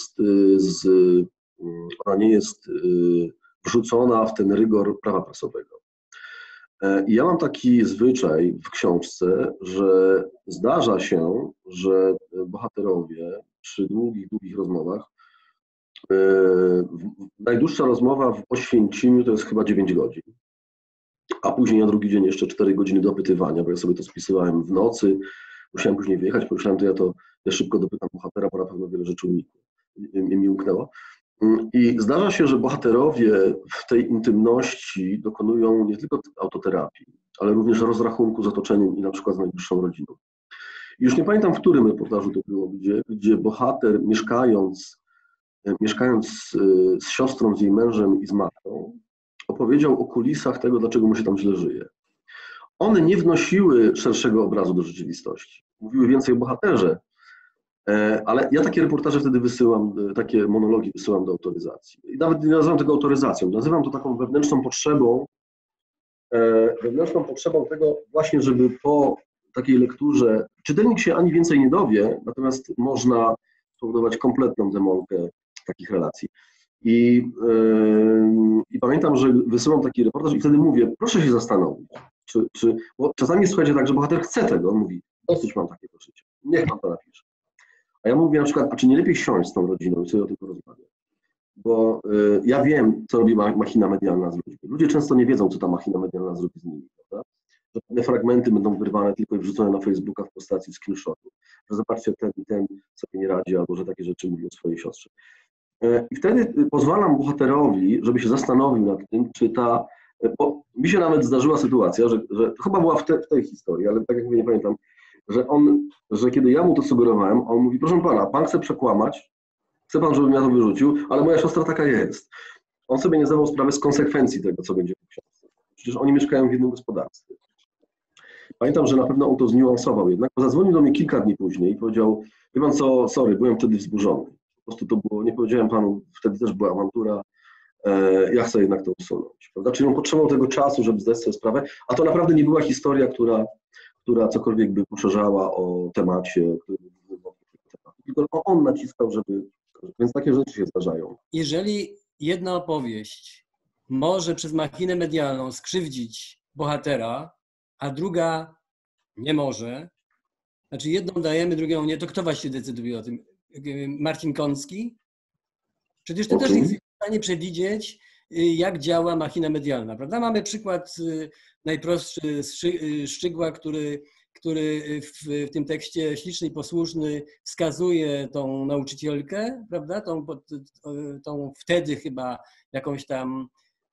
nie jest wrzucona w ten rygor prawa prasowego. I ja mam taki zwyczaj w książce, że zdarza się, że bohaterowie przy długich rozmowach, najdłuższa rozmowa w Oświęcimiu to jest chyba 9 godzin, a później na drugi dzień jeszcze 4 godziny dopytywania, bo ja sobie to spisywałem w nocy, musiałem później wyjechać, pomyślałem, to ja szybko dopytam bohatera, bo na pewno wiele rzeczy mi umknęło. I zdarza się, że bohaterowie w tej intymności dokonują nie tylko autoterapii, ale również rozrachunku z otoczeniem i na przykład z najbliższą rodziną. I już nie pamiętam, w którym reportażu to było, gdzie bohater mieszkając z siostrą, z jej mężem i z matką, opowiedział o kulisach tego, dlaczego mu się tam źle żyje. One nie wnosiły szerszego obrazu do rzeczywistości. Mówiły więcej o bohaterze, ale ja takie reportaże wtedy wysyłam, takie monologi wysyłam do autoryzacji. I nawet nie nazywam tego autoryzacją, nazywam to taką wewnętrzną potrzebą tego właśnie, żeby po takiej lekturze czytelnik się ani więcej nie dowie, natomiast można spowodować kompletną demolkę takich relacji. I pamiętam, że wysyłam taki reportaż i wtedy mówię, proszę się zastanowić, bo czasami jest, słuchajcie, tak, że bohater chce tego, on mówi, dosyć mam takiego życia, niech pan to napisze. A ja mówię na przykład, a czy nie lepiej siąść z tą rodziną i sobie o tym porozmawiać? Bo ja wiem, co robi machina medialna z ludźmi. Ludzie często nie wiedzą, co ta machina medialna zrobi z nimi, prawda? Że pewne fragmenty będą wyrwane tylko i wrzucone na Facebooka w postaci screenshotu. Że zobaczcie, ten sobie nie radzi, albo że takie rzeczy mówi o swojej siostrze. I wtedy pozwalam bohaterowi, żeby się zastanowił nad tym, czy bo mi się nawet zdarzyła sytuacja, że to chyba była w tej historii, ale tak jak mówię, nie pamiętam, że kiedy ja mu to sugerowałem, on mówi, proszę pana, pan chce przekłamać, chce pan, żebym ja to wyrzucił, ale moja siostra taka jest. On sobie nie zdawał sprawy z konsekwencji tego, co będzie w książce. Przecież oni mieszkają w jednym gospodarstwie. Pamiętam, że na pewno on to zniuansował jednak, bo zadzwonił do mnie kilka dni później i powiedział, wie pan co, sorry, byłem wtedy wzburzony. Po prostu to było, nie powiedziałem panu, wtedy też była awantura, ja chcę jednak to usunąć. Prawda? Czyli on potrzebował tego czasu, żeby zdać sobie sprawę, a to naprawdę nie była historia, która cokolwiek by poszerzała o temacie, tylko on naciskał, więc takie rzeczy się zdarzają. Jeżeli jedna opowieść może przez machinę medialną skrzywdzić bohatera, a druga nie może, znaczy jedną dajemy, drugią nie, to kto właśnie decyduje o tym? Marcin Kącki? Przecież ty też nie jesteś w stanie przewidzieć, jak działa machina medialna, prawda? Mamy przykład najprostszy Szczygła, który w tym tekście Śliczny i Posłuszny wskazuje tą nauczycielkę, prawda? Tą wtedy chyba jakąś tam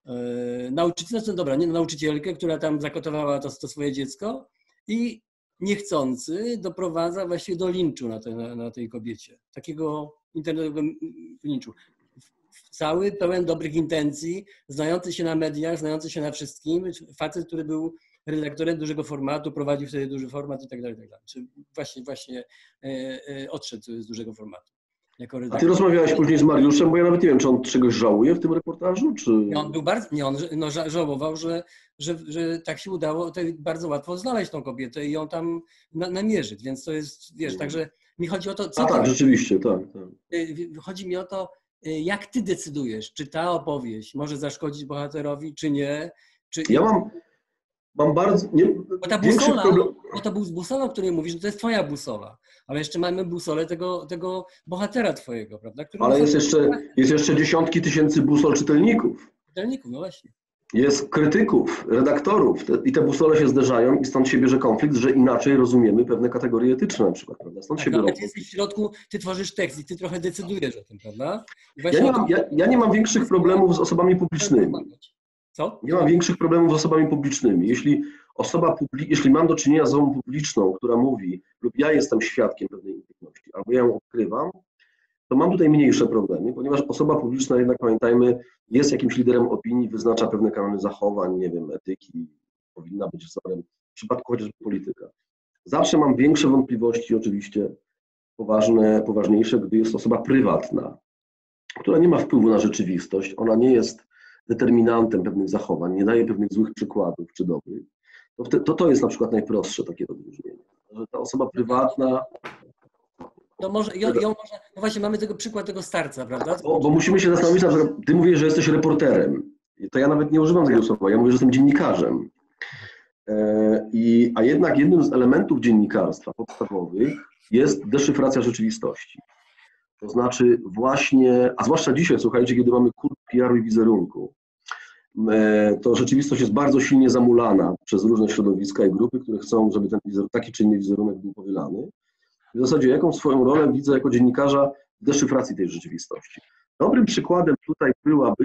nauczycielkę, która tam zakotowała to swoje dziecko i niechcący doprowadza właściwie do linczu na tej kobiecie. Takiego internetowego linczu. Cały pełen dobrych intencji, znający się na mediach, znający się na wszystkim, facet, który był redaktorem dużego formatu, prowadził wtedy duży format i tak dalej. Czy właśnie odszedł z dużego formatu. Jako redaktor. A ty rozmawiałeś później z Mariuszem, bo ja nawet nie wiem, czy on czegoś żałuje w tym reportażu, czy... On żałował, że tak się udało bardzo łatwo znaleźć tą kobietę i ją tam namierzyć, więc to jest, wiesz, także mi chodzi o to, co... tak, rzeczywiście, tak. Chodzi mi o to, jak ty decydujesz, czy ta opowieść może zaszkodzić bohaterowi, czy nie. Ja mam bardzo... Bo ta busola, o której mówisz, to jest twoja busola, ale jeszcze mamy busolę tego bohatera twojego, prawda? Ale jest jeszcze dziesiątki tysięcy busol czytelników. Czytelników, no właśnie. Jest krytyków, redaktorów i te busole się zderzają i stąd się bierze konflikt, że inaczej rozumiemy pewne kategorie etyczne na przykład, prawda? Stąd się biorą. Ale ty jesteś w środku, ty tworzysz tekst i ty trochę decydujesz o tym, prawda? Ja nie mam większych problemów z osobami publicznymi. Co? Nie mam większych problemów z osobami publicznymi. Jeśli mam do czynienia z osobą publiczną, która mówi lub ja jestem świadkiem pewnej intymności, albo ja ją odkrywam, to mam tutaj mniejsze problemy, ponieważ osoba publiczna, jednak pamiętajmy, jest jakimś liderem opinii, wyznacza pewne kanony zachowań, nie wiem, etyki, powinna być wzorem w przypadku chociażby polityka. Zawsze mam większe wątpliwości, oczywiście poważniejsze, gdy jest osoba prywatna, która nie ma wpływu na rzeczywistość, ona nie jest determinantem pewnych zachowań, nie daje pewnych złych przykładów czy dobrych. To jest na przykład najprostsze takie odróżnienie. Że ta osoba prywatna... No właśnie mamy tego przykład tego starca, prawda? Bo musimy się zastanowić, na przykład, ty mówisz, że jesteś reporterem. To ja nawet nie używam tego słowa, ja mówię, że jestem dziennikarzem. A jednak jednym z elementów dziennikarstwa podstawowych jest deszyfracja rzeczywistości. To znaczy właśnie, a zwłaszcza dzisiaj, słuchajcie, kiedy mamy kult PR-u i wizerunku, to rzeczywistość jest bardzo silnie zamulana przez różne środowiska i grupy, które chcą, żeby ten taki czy inny wizerunek był powielany. W zasadzie jaką swoją rolę widzę jako dziennikarza w deszyfracji tej rzeczywistości. Dobrym przykładem tutaj byłaby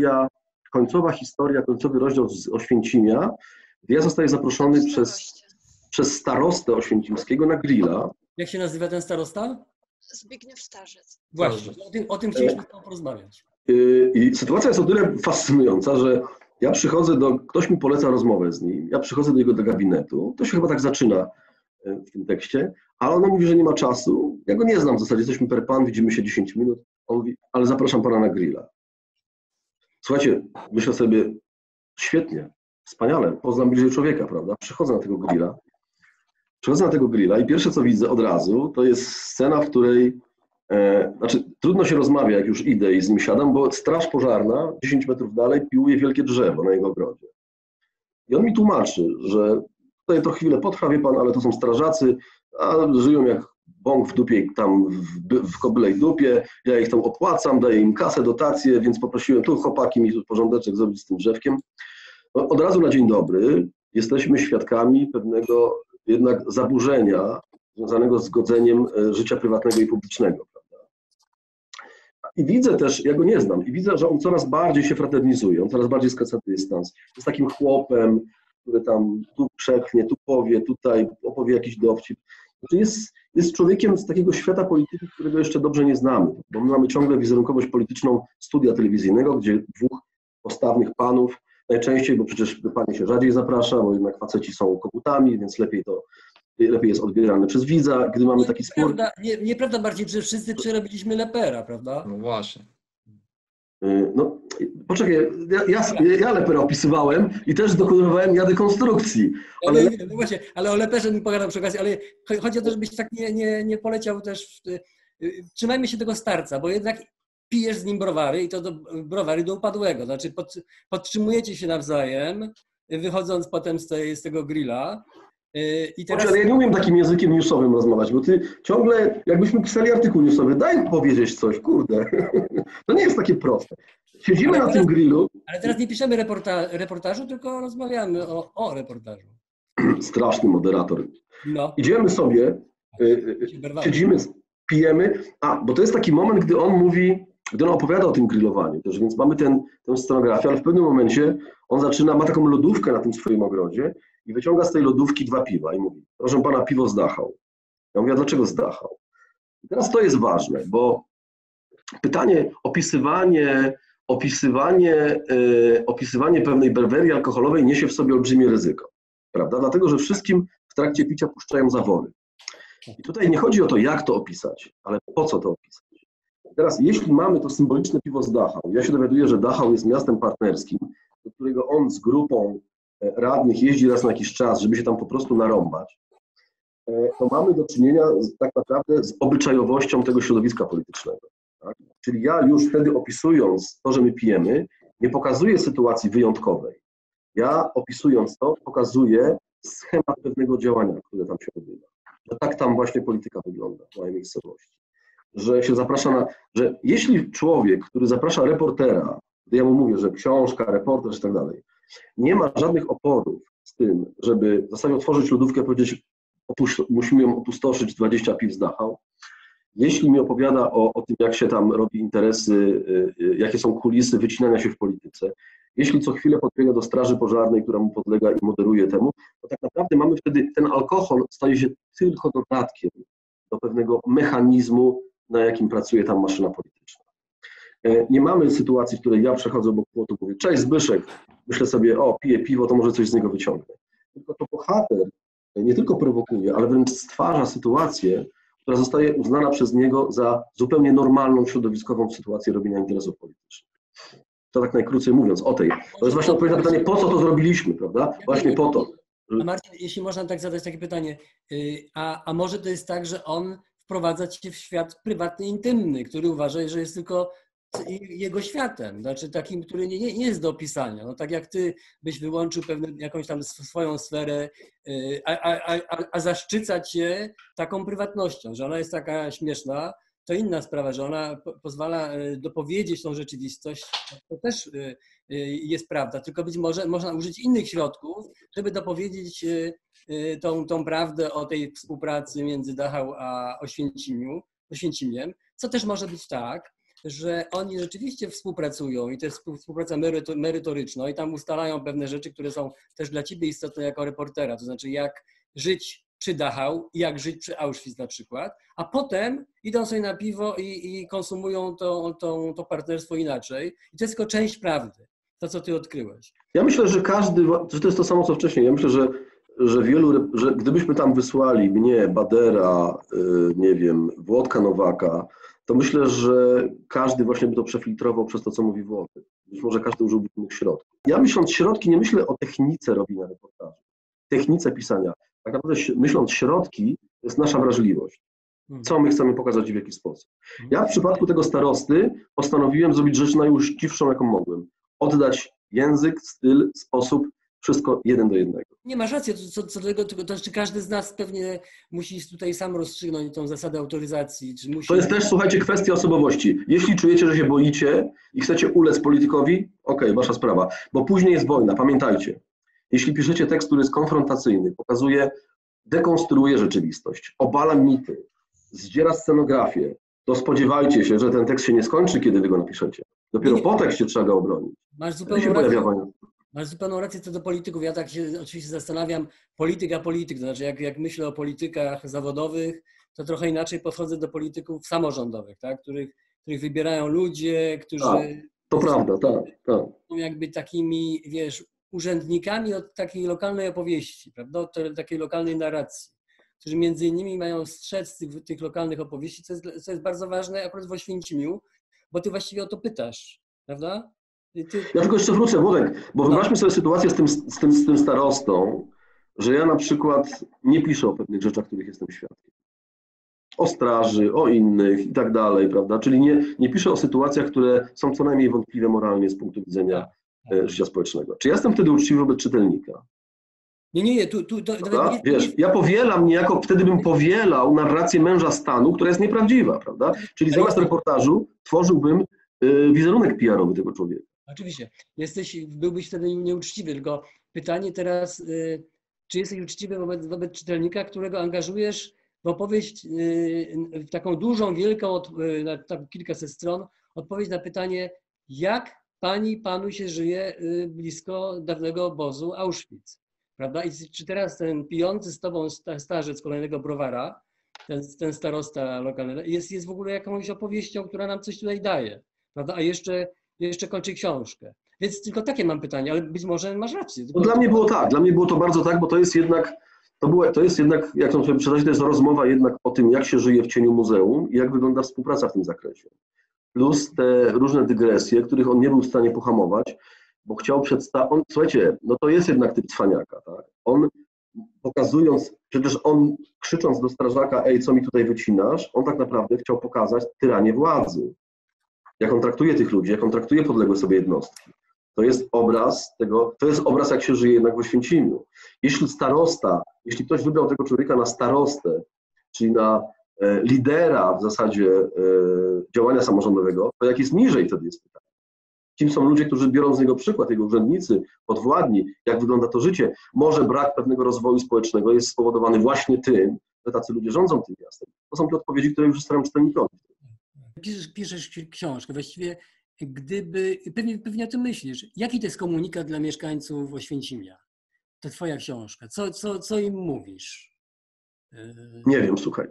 końcowy rozdział z Oświęcimia, gdzie ja zostaję zaproszony przez starostę oświęcimskiego na grilla. Jak się nazywa ten starosta? Zbigniew Starzec. Właśnie, o tym chcieliśmy z tobą porozmawiać. I sytuacja jest o tyle fascynująca, że ja przychodzę ktoś mi poleca rozmowę z nim, ja przychodzę do jego gabinetu, to się chyba tak zaczyna w tym tekście, a on mówi, że nie ma czasu, ja go nie znam w zasadzie, jesteśmy per pan, widzimy się 10 minut, on mówi, ale zapraszam pana na grilla. Słuchajcie, myślę sobie, świetnie, wspaniale, poznam bliżej człowieka, prawda, przychodzę na tego grilla i pierwsze co widzę od razu, to jest scena, w której trudno się rozmawia, jak już idę i z nim siadam, bo straż pożarna 10 metrów dalej piłuje wielkie drzewo na jego ogrodzie. I on mi tłumaczy, że tutaj to chwilę potrwa, wie pan, ale to są strażacy, a żyją jak bąk w dupie, tam w kobylej dupie, ja ich tam opłacam, daję im kasę, dotacje, więc poprosiłem tu chłopaki mi tu porządeczek zrobić z tym drzewkiem. No, od razu na dzień dobry jesteśmy świadkami pewnego jednak zaburzenia związanego z godzeniem życia prywatnego i publicznego. Prawda? I widzę też, ja go nie znam, i widzę, że on coraz bardziej się fraternizuje, on coraz bardziej skraca dystans. Jest takim chłopem, który tam tu przeknie, tu powie, tutaj opowie jakiś dowcip. Znaczy jest człowiekiem z takiego świata polityki, którego jeszcze dobrze nie znamy, bo my mamy ciągle wizerunkowość polityczną studia telewizyjnego, gdzie dwóch postawnych panów, najczęściej, bo przecież panie się rzadziej zaprasza, bo jednak faceci są kogutami, więc lepiej jest odbierane przez widza, gdy mamy taki spór. Nieprawda bardziej, że wszyscy przerobiliśmy Lepera, prawda? No właśnie. No, poczekaj, ja Lepera opisywałem i też dokonywałem dekonstrukcji. No właśnie, ale o Leperze mi pogadał przy okazji, ale chodzi o to, żebyś tak nie poleciał też trzymajmy się tego starca, bo jednak pijesz z nim browary i to browary do upadłego. Znaczy podtrzymujecie się nawzajem, wychodząc potem z tego grilla. I teraz... Ale ja nie umiem takim językiem newsowym rozmawiać, bo ty ciągle, jakbyśmy pisali artykuł newsowy, daj powiedzieć coś, kurde. To nie jest takie proste. Siedzimy na tym grillu. Ale teraz nie piszemy reportażu, tylko rozmawiamy o reportażu. Straszny moderator. No. Idziemy sobie, siedzimy, pijemy, bo to jest taki moment, gdy on mówi, gdy on opowiada o tym grillowaniu też, więc mamy tę scenografię, ale w pewnym momencie on ma taką lodówkę na tym swoim ogrodzie i wyciąga z tej lodówki 2 piwa i mówi, proszę pana, piwo z Dachau. Ja mówię, a dlaczego z Dachau? I teraz to jest ważne, bo pytanie, opisywanie pewnej berwerii alkoholowej niesie w sobie olbrzymie ryzyko, prawda? Dlatego, że wszystkim w trakcie picia puszczają zawory. I tutaj nie chodzi o to, jak to opisać, ale po co to opisać. Teraz, jeśli mamy to symboliczne piwo z Dachau, ja się dowiaduję, że Dachau jest miastem partnerskim, do którego on z grupą radnych jeździ raz na jakiś czas, żeby się tam po prostu narąbać, to mamy do czynienia tak naprawdę z obyczajowością tego środowiska politycznego. Tak? Czyli ja już wtedy opisując to, że my pijemy, nie pokazuję sytuacji wyjątkowej. Ja opisując to, pokazuję schemat pewnego działania, które tam się odbywa. Że tak tam właśnie polityka wygląda w mojej miejscowości. Że się zaprasza że jeśli człowiek, który zaprasza reportera, gdy ja mu mówię, że książka, reporter i tak dalej, nie ma żadnych oporów z tym, żeby w zasadzie otworzyć lodówkę i powiedzieć, musimy ją opustoszyć 20 piw z Dachau. Jeśli mi opowiada o tym, jak się tam robi interesy, jakie są kulisy wycinania się w polityce, jeśli co chwilę podbiega do straży pożarnej, która mu podlega i moderuje temu, to tak naprawdę mamy wtedy, ten alkohol staje się tylko dodatkiem do pewnego mechanizmu, na jakim pracuje tam maszyna polityczna. Nie mamy sytuacji, w której ja przechodzę obok płotu, mówię, cześć Zbyszek, myślę sobie, piję piwo, to może coś z niego wyciągnę. tylko to bohater nie tylko prowokuje, ale wręcz stwarza sytuację, która zostaje uznana przez niego za zupełnie normalną, środowiskową sytuację robienia interesów politycznych. To tak najkrócej mówiąc o tej. To jest właśnie odpowiedź na pytanie, po co to zrobiliśmy, prawda? Właśnie po to. A Marcin, jeśli można tak zadać takie pytanie, a może to jest tak, że on wprowadza cię w świat prywatny, intymny, który uważa, że jest tylko jego światem, znaczy takim, który nie jest do opisania. No tak jak ty byś wyłączył jakąś tam swoją sferę, a zaszczyca cię taką prywatnością, że ona jest taka śmieszna, to inna sprawa, że ona pozwala dopowiedzieć tą rzeczywistość, to też jest prawda, tylko być może można użyć innych środków, żeby dopowiedzieć tą prawdę o tej współpracy między Dachau a Oświęcimiem, co też może być tak, że oni rzeczywiście współpracują i to jest współpraca merytoryczna i tam ustalają pewne rzeczy, które są też dla ciebie istotne jako reportera, to znaczy jak żyć przy Dachau i jak żyć przy Auschwitz na przykład, a potem idą sobie na piwo i konsumują to partnerstwo inaczej. I to jest tylko część prawdy, to co ty odkryłeś. Ja myślę, że że to jest to samo co wcześniej. Ja myślę, że gdybyśmy tam wysłali mnie, Badera, nie wiem, Włodka Nowaka, to myślę, że każdy właśnie by to przefiltrował przez to, co mówi Włodek. Być może każdy użyłby innych środków. Ja myśląc środki, nie myślę o technice robienia reportażu, technice pisania. Tak naprawdę myśląc środki, to jest nasza wrażliwość. Co my chcemy pokazać i w jaki sposób. Ja w przypadku tego starosty postanowiłem zrobić rzecz najuczciwszą, jaką mogłem. Oddać język, styl, sposób, wszystko 1 do 1. Nie masz racji, co do tego, to znaczy każdy z nas pewnie musi tutaj sam rozstrzygnąć tą zasadę autoryzacji. Czy musi... To jest też, słuchajcie, kwestia osobowości. Jeśli czujecie, że się boicie i chcecie ulec politykowi, okej, wasza sprawa, bo później jest wojna, pamiętajcie. Jeśli piszecie tekst, który jest konfrontacyjny, dekonstruuje rzeczywistość, obala mity, zdziera scenografię, to spodziewajcie się, że ten tekst się nie skończy, kiedy wy go napiszecie. Dopiero po tekście trzeba go obronić. Masz zupełną rację co do polityków. Ja tak się oczywiście zastanawiam, polityk, to znaczy jak myślę o politykach zawodowych, to trochę inaczej podchodzę do polityków samorządowych, tak? których wybierają ludzie, którzy... To prawda, tak. Są jakby takimi, wiesz, urzędnikami od takiej lokalnej opowieści, prawda? Od takiej lokalnej narracji, którzy między innymi mają strzec tych lokalnych opowieści, co jest bardzo ważne akurat w Oświęcimiu, bo ty właściwie o to pytasz, prawda? Ja tylko jeszcze wrócę, Włodek, bo wyobraźmy sobie sytuację z tym starostą, że ja na przykład nie piszę o pewnych rzeczach, których jestem świadkiem. O straży, o innych i tak dalej, prawda? Czyli nie piszę o sytuacjach, które są co najmniej wątpliwe moralnie z punktu widzenia życia społecznego. Czy ja jestem wtedy uczciwy wobec czytelnika? Nie. Wiesz, ja powielam niejako, wtedy bym powielał narrację męża stanu, która jest nieprawdziwa, prawda? Czyli zamiast reportażu tworzyłbym wizerunek PR-owy tego człowieka. Oczywiście. Byłbyś wtedy nieuczciwy, tylko pytanie teraz, czy jesteś uczciwy wobec czytelnika, którego angażujesz w opowieść, w taką dużą, wielką, na kilkaset stron, odpowiedź na pytanie, jak panu się żyje blisko dawnego obozu Auschwitz, prawda? I czy teraz ten pijący z tobą starzec kolejnego browara, ten starosta lokalny, jest w ogóle jakąś opowieścią, która nam coś tutaj daje, prawda? A jeszcze kończy książkę. Więc tylko takie mam pytanie, ale być może masz rację. No dla mnie było tak, dla mnie było to bardzo tak, bo to jest jednak, jak to sobie przeczytać, to jest rozmowa jednak o tym, jak się żyje w cieniu muzeum i jak wygląda współpraca w tym zakresie. Plus te różne dygresje, których on nie był w stanie pohamować, bo chciał przedstawić, słuchajcie, no to jest jednak typ cwaniaka, tak? On pokazując, przecież on krzycząc do strażaka, ej, co mi tutaj wycinasz, on tak naprawdę chciał pokazać tyranię władzy. Jak on traktuje tych ludzi, jak on traktuje podległe sobie jednostki. To jest obraz tego, jak się żyje jednak w Oświęcimiu. Jeśli ktoś wybrał tego człowieka na starostę, czyli na lidera w zasadzie działania samorządowego, to jak jest niżej, wtedy jest pytanie. Kim są ludzie, którzy biorą z niego przykład, jego urzędnicy, podwładni, jak wygląda to życie. Może brak pewnego rozwoju społecznego jest spowodowany właśnie tym, że tacy ludzie rządzą tym miastem. To są te odpowiedzi, które już zostawiam czytelnikowi. Piszesz książkę, właściwie pewnie o tym myślisz. Jaki to jest komunikat dla mieszkańców Oświęcimia? To twoja książka. Co im mówisz? Nie wiem, słuchaj,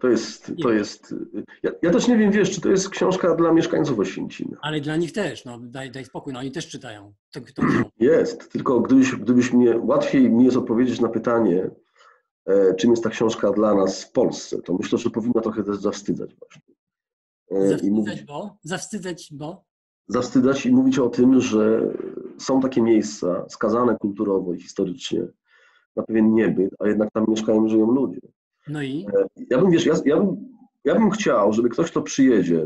ja też nie wiem, wiesz, czy to jest książka dla mieszkańców Oświęcimia. Ale dla nich też, no daj spokój, no oni też czytają. Jest, tylko gdybyś łatwiej mi jest odpowiedzieć na pytanie, czym jest ta książka dla nas w Polsce, to myślę, że powinna trochę też zawstydzać właśnie. Zawstydzać i mówić o tym, że są takie miejsca skazane kulturowo i historycznie na pewien niebyt, a jednak tam mieszkają, żyją ludzie. No i? Ja bym chciał, żeby ktoś, kto przyjedzie,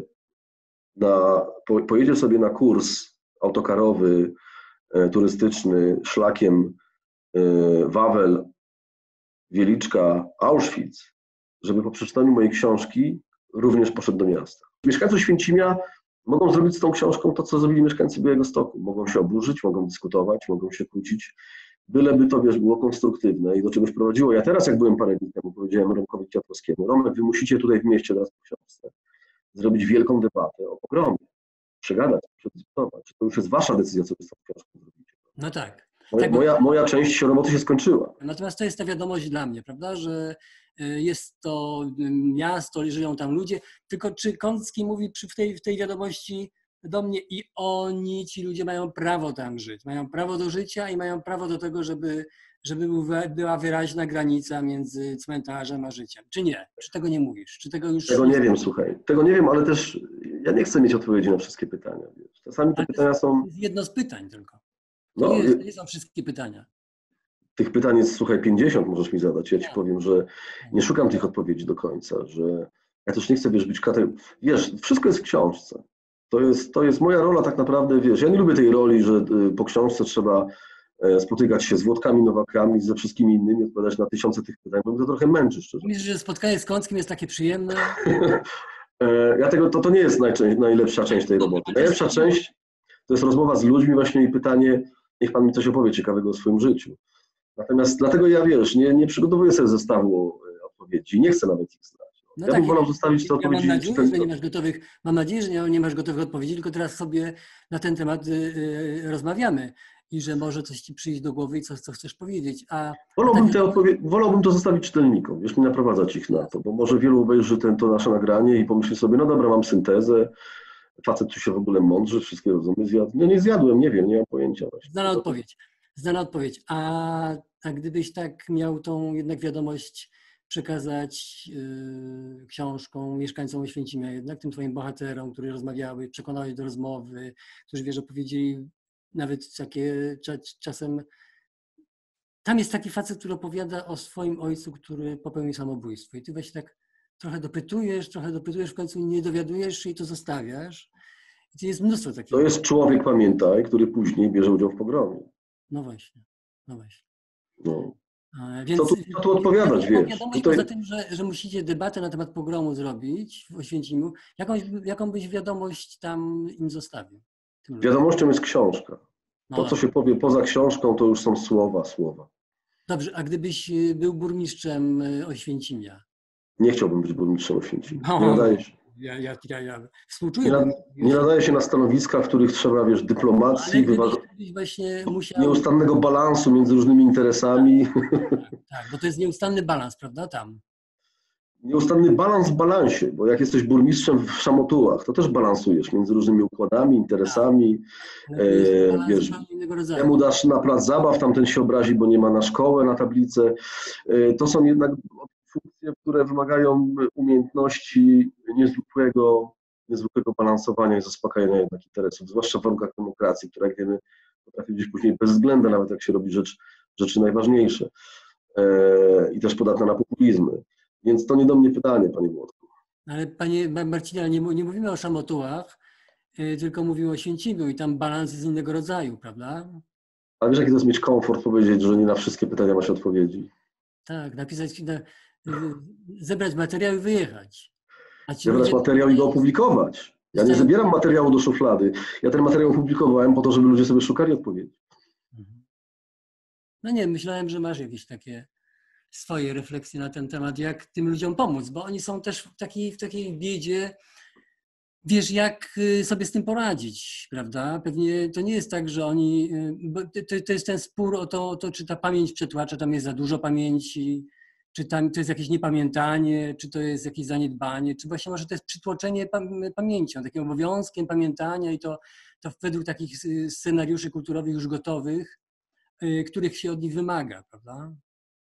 pojedzie sobie na kurs autokarowy, turystyczny szlakiem Wawel, Wieliczka, Auschwitz, żeby po przeczytaniu mojej książki również poszedł do miasta. Mieszkańcy Oświęcimia mogą zrobić z tą książką to, co zrobili mieszkańcy Białegostoku. Mogą się oburzyć, mogą dyskutować, mogą się kłócić, byleby to, wiesz, było konstruktywne i do czegoś prowadziło. Ja teraz, jak byłem parę dni temu, powiedziałem Romkowi Kwiatkowskiemu: Romek, wy musicie tutaj w mieście teraz w książce zrobić wielką debatę o pogromie, przegadać, przedyskutować. To już jest wasza decyzja, co wy z tą książką zrobicie. No tak. Moja część roboty się skończyła. Natomiast to jest ta wiadomość dla mnie, prawda, że jest to miasto, żyją tam ludzie, tylko czy Kącki mówi w tej wiadomości do mnie i oni, ci ludzie mają prawo tam żyć, mają prawo do życia i mają prawo do tego, żeby była wyraźna granica między cmentarzem a życiem. Czy nie? Czy tego nie mówisz? Czy tego już... Tego nie wiem, słuchaj. Tego nie wiem, ale też ja nie chcę mieć odpowiedzi na wszystkie pytania. Wiesz. Czasami te pytania są... To jest jedno z pytań tylko. No, to nie są wszystkie pytania. Tych pytań jest, słuchaj, 50 możesz mi zadać. Ja ci powiem, że nie szukam tych odpowiedzi do końca, że ja też nie chcę, wiesz, być Wiesz, wszystko jest w książce. To jest moja rola tak naprawdę, wiesz, ja nie lubię tej roli, że po książce trzeba spotykać się z Włodkami, Nowakami, ze wszystkimi innymi, odpowiadać na tysiące tych pytań, bo mnie to trochę męczy, szczerze. Myślisz, że spotkanie z Kąckim jest takie przyjemne? To nie jest najlepsza część tej roboty. Najlepsza część to jest rozmowa z ludźmi właśnie i pytanie, niech pan mi coś opowie ciekawego o swoim życiu. Natomiast dlatego ja, wiesz, nie przygotowuję sobie zestawu odpowiedzi, nie chcę nawet ich znać. No ja tak, bym wolał zostawić te odpowiedzi. Mam nadzieję, że nie masz gotowych odpowiedzi, tylko teraz sobie na ten temat rozmawiamy i że może coś ci przyjść do głowy i co chcesz powiedzieć. Wolałbym to zostawić czytelnikom, wiesz, nie naprowadzać ich na to, bo może wielu obejrzy to nasze nagranie i pomyśli sobie, no dobra, mam syntezę, facet tu się w ogóle mądrzy, wszystkie rozumy zjadł. No nie zjadłem, nie wiem, nie mam pojęcia. Właśnie. Znana odpowiedź. A gdybyś tak miał tą jednak wiadomość przekazać książką mieszkańcom Oświęcimia, jednak tym twoim bohaterom, którzy rozmawiały, przekonałeś do rozmowy, którzy, wiesz, opowiedzieli nawet takie czasem... Tam jest taki facet, który opowiada o swoim ojcu, który popełnił samobójstwo i ty właśnie tak trochę dopytujesz, w końcu nie dowiadujesz się i to zostawiasz. I jest mnóstwo takich... To jest człowiek, pamiętaj, który później bierze udział w pogromie. No właśnie. No. Więc co tu odpowiadać, wiesz? Wiadomość poza tym, że musicie debatę na temat pogromu zrobić w Oświęcimiu, jaką byś wiadomość tam im zostawił? Wiadomością jest książka. To, co się powie poza książką, to już są słowa. Dobrze, a gdybyś był burmistrzem Oświęcimia? Nie chciałbym być burmistrzem Oświęcimia. Nie nadaje się. Ja współczuję. Nie nadaje się na stanowiska, w których trzeba, wiesz, dyplomacji, nieustannego balansu między różnymi interesami. Tak, bo to jest nieustanny balans, prawda, tam? Nieustanny balans w balansie, bo jak jesteś burmistrzem w Szamotułach, to też balansujesz między różnymi układami, interesami. Wiesz, temu dasz na plac zabaw, tamten się obrazi, bo nie ma na szkołę, na tablicę. To są jednak funkcje, które wymagają umiejętności niezwykłego balansowania i zaspokajania jednak interesów, zwłaszcza w warunkach demokracji, która, jak wiemy, potrafi być później bezwzględna, nawet jak się robi rzeczy najważniejsze i też podatna na populizmy. Więc to nie do mnie pytanie, panie Włodku. Ale panie Marcinie, nie mówimy o Szamotułach, tylko mówimy o Oświęcimiu i tam balans jest innego rodzaju, prawda? Ale wiesz, jaki to jest mieć komfort powiedzieć, że nie na wszystkie pytania ma się odpowiedzi? Tak, zebrać materiał i wyjechać. Zebrać materiał i go opublikować. Ja nie zabieram materiału do szuflady. Ja ten materiał opublikowałem po to, żeby ludzie sobie szukali odpowiedzi. No nie, myślałem, że masz jakieś takie swoje refleksje na ten temat, jak tym ludziom pomóc, bo oni są też w takiej biedzie, wiesz, jak sobie z tym poradzić, prawda? Pewnie to nie jest tak, że oni, bo to jest ten spór o to, czy ta pamięć przetłacza, tam jest za dużo pamięci, czy tam to jest jakieś niepamiętanie, czy to jest jakieś zaniedbanie, czy właśnie może to jest przytłoczenie pamięcią, takim obowiązkiem pamiętania i to według takich scenariuszy kulturowych już gotowych, których się od nich wymaga, prawda?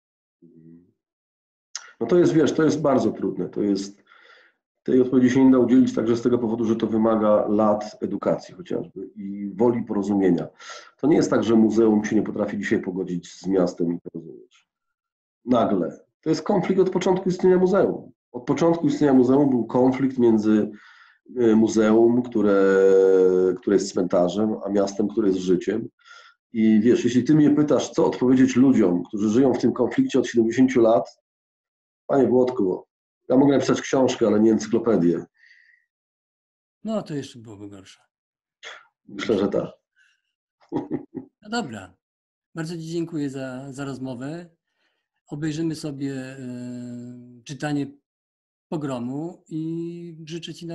No to jest, wiesz, to jest bardzo trudne. Tej odpowiedzi się nie da udzielić także z tego powodu, że to wymaga lat edukacji chociażby i woli porozumienia. To nie jest tak, że muzeum się nie potrafi dzisiaj pogodzić z miastem i porozumieć. Nagle. To jest konflikt od początku istnienia muzeum. Od początku istnienia muzeum był konflikt między muzeum, które jest cmentarzem, a miastem, które jest życiem. I wiesz, jeśli ty mnie pytasz, co odpowiedzieć ludziom, którzy żyją w tym konflikcie od 70 lat, panie Włodku, ja mogę napisać książkę, ale nie encyklopedię. No to jeszcze byłoby gorsze. Myślę, że tak. No dobra. Bardzo ci dziękuję za rozmowę. Obejrzymy sobie czytanie Pogromu i życzę ci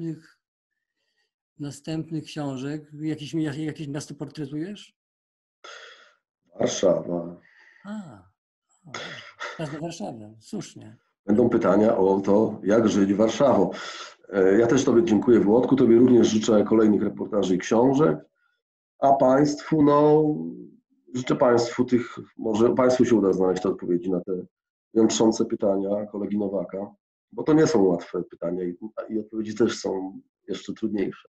następnych książek. Jakieś miasto portretujesz? Warszawa. Teraz na Warszawę. Słusznie. Będą pytania o to, jak żyć Warszawą. Ja też tobie dziękuję, Włodku. Tobie również życzę kolejnych reportaży i książek. A państwu, życzę państwu może państwu się uda znaleźć te odpowiedzi na te jątrzące pytania kolegi Nowaka, bo to nie są łatwe pytania i odpowiedzi też są jeszcze trudniejsze.